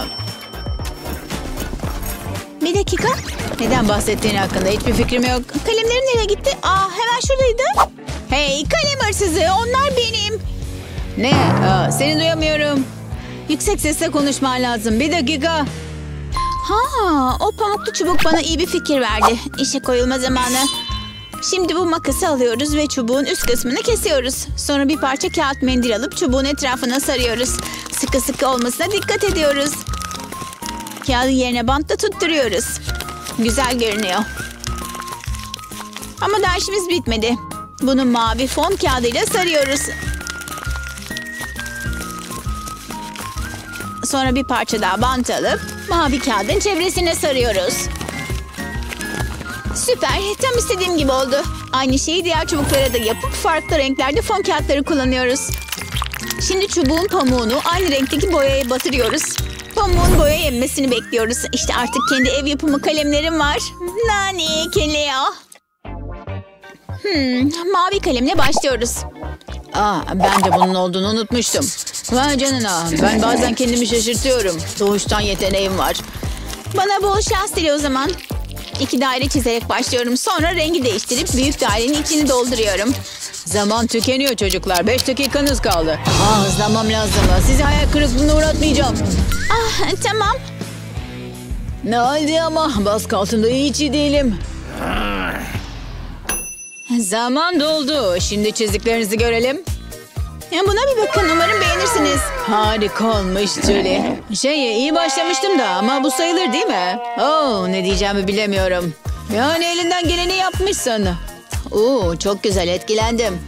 Bir dakika. Neden bahsettiğin hakkında hiçbir fikrim yok. Kalemlerim nereye gitti? Aa, hemen şuradaydı. Hey, kalem hırsızı. Onlar benim. Ne? Aa, seni duyamıyorum. Yüksek sesle konuşman lazım. Bir dakika. Ha, o pamuklu çubuk bana iyi bir fikir verdi. İşe koyulma zamanı. Şimdi bu makası alıyoruz ve çubuğun üst kısmını kesiyoruz. Sonra bir parça kağıt mendil alıp çubuğun etrafına sarıyoruz. Sıkı sıkı olmasına dikkat ediyoruz. Kağıdı yerine bantla tutturuyoruz. Güzel görünüyor. Ama daha işimiz bitmedi. Bunu mavi fon kağıdıyla sarıyoruz. Sonra bir parça daha bant alıp mavi kağıdın çevresine sarıyoruz. Süper, tam istediğim gibi oldu. Aynı şeyi diğer çubuklara da yapıp farklı renklerde fon kağıtları kullanıyoruz. Şimdi çubuğun pamuğunu aynı renkteki boyaya batırıyoruz. Pamuğun boya emmesini bekliyoruz. İşte artık kendi ev yapımı kalemlerim var. Nani keleo. Hmm, mavi kalemle başlıyoruz. Aa, ben de bunun olduğunu unutmuştum. Vay canına, ben bazen kendimi şaşırtıyorum. Doğuştan yeteneğim var. Bana bol şans dile o zaman. İki daire çizerek başlıyorum. Sonra rengi değiştirip büyük dairenin içini dolduruyorum. Zaman tükeniyor çocuklar. Beş dakikanız kaldı. Aa, hızlanmam lazım. Sizi hayal kırıklığına uğratmayacağım. Ah, tamam. Hadi ama baskı altında hiç iyi değilim. Zaman doldu. Şimdi çizdiklerinizi görelim. Buna bir bakın. Umarım beğenirsiniz. Harika olmuş Julie. Şey, iyi başlamıştım da ama bu sayılır değil mi? Oo, ne diyeceğimi bilemiyorum. Yani elinden geleni yapmışsın. Oo, çok güzel, etkilendim.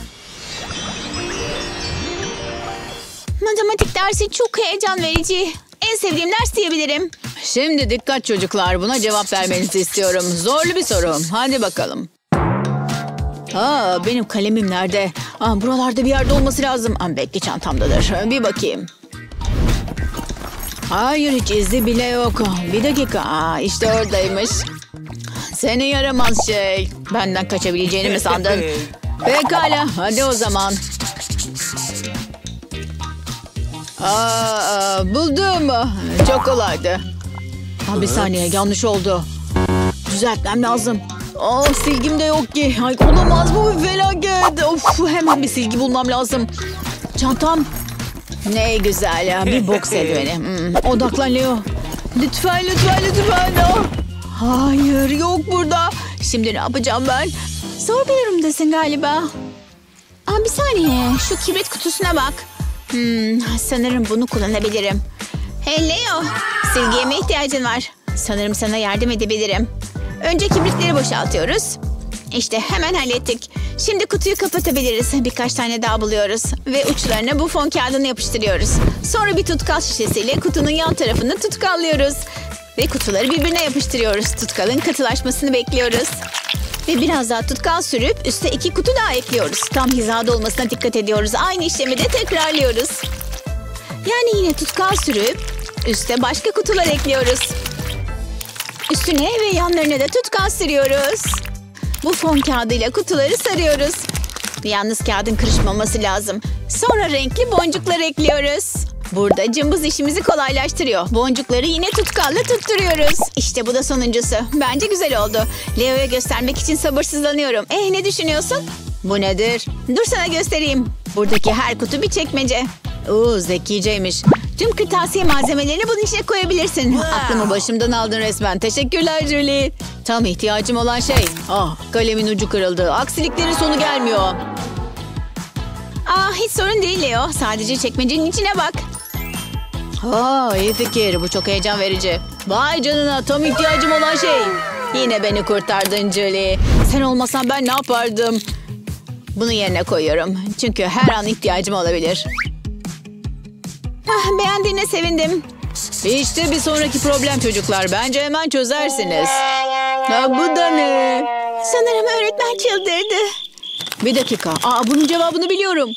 Matematik dersi çok heyecan verici. En sevdiğim ders diyebilirim. Şimdi dikkat çocuklar, buna cevap vermenizi istiyorum. Zorlu bir soru. Hadi bakalım. Aa, benim kalemim nerede? Aa, buralarda bir yerde olması lazım. Aa, belki çantamdadır. Bir bakayım. Hayır, hiç izi bile yok. Bir dakika. Aa, işte oradaymış. Seni yaramaz şey. Benden kaçabileceğini mi sandın? Pekala, hadi o zaman. Aa, buldum. Çok kolaydı. Aa, bir saniye, yanlış oldu. Düzeltmem lazım. Aa, silgim de yok ki. Ay, olamaz, bu bir felaket. Of, hemen bir silgi bulmam lazım. Çantam. Ne güzel ya, bir boks eldiveni. Hmm, odaklan Leo. Lütfen, lütfen, lütfen. Oh. Hayır, yok burada. Şimdi ne yapacağım ben? Zor bir durumdasın galiba. Aa, bir saniye, şu kibrit kutusuna bak. Hmm, sanırım bunu kullanabilirim. Hey Leo, silgiye mi ihtiyacın var? Sanırım sana yardım edebilirim. Önce kibritleri boşaltıyoruz. İşte hemen hallettik. Şimdi kutuyu kapatabiliriz. Birkaç tane daha buluyoruz. Ve uçlarına bu fon kağıdını yapıştırıyoruz. Sonra bir tutkal şişesiyle kutunun yan tarafını tutkallıyoruz. Ve kutuları birbirine yapıştırıyoruz. Tutkalın katılaşmasını bekliyoruz. Ve biraz daha tutkal sürüp üste iki kutu daha ekliyoruz. Tam hizada olmasına dikkat ediyoruz. Aynı işlemi de tekrarlıyoruz. Yani yine tutkal sürüp üste başka kutular ekliyoruz. Üstüne ve yanlarına da tutkal sürüyoruz. Bu fon kağıdıyla kutuları sarıyoruz. Yalnız kağıdın kırışmaması lazım. Sonra renkli boncuklar ekliyoruz. Burada cımbız işimizi kolaylaştırıyor. Boncukları yine tutkalla tutturuyoruz. İşte bu da sonuncusu. Bence güzel oldu. Leo'ya göstermek için sabırsızlanıyorum. Eh, ne düşünüyorsun? Bu nedir? Dur sana göstereyim. Buradaki her kutu bir çekmece. Oo, zekiceymiş. Tüm kırtasiye malzemelerini bunun içine koyabilirsin. Aklımı başımdan aldın resmen. Teşekkürler Julie. Tam ihtiyacım olan şey. Ah, kalemin ucu kırıldı. Aksiliklerin sonu gelmiyor. Ah, hiç sorun değil Leo. Sadece çekmecenin içine bak. Aa, iyi fikir. Bu çok heyecan verici. Vay canına, tam ihtiyacım olan şey. Yine beni kurtardın Julie. Sen olmasan ben ne yapardım? Bunu yerine koyuyorum. Çünkü her an ihtiyacım olabilir. Ah, beğendiğine sevindim. İşte bir sonraki problem çocuklar. Bence hemen çözersiniz. Ha, bu da ne? Sanırım öğretmen çıldırdı. Bir dakika. Aa, bunun cevabını biliyorum.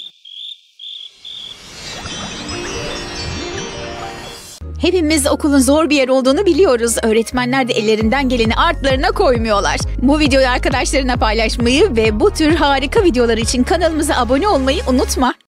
Hepimiz okulun zor bir yer olduğunu biliyoruz. Öğretmenler de ellerinden geleni artlarına koymuyorlar. Bu videoyu arkadaşlarına paylaşmayı ve bu tür harika videolar için kanalımıza abone olmayı unutma.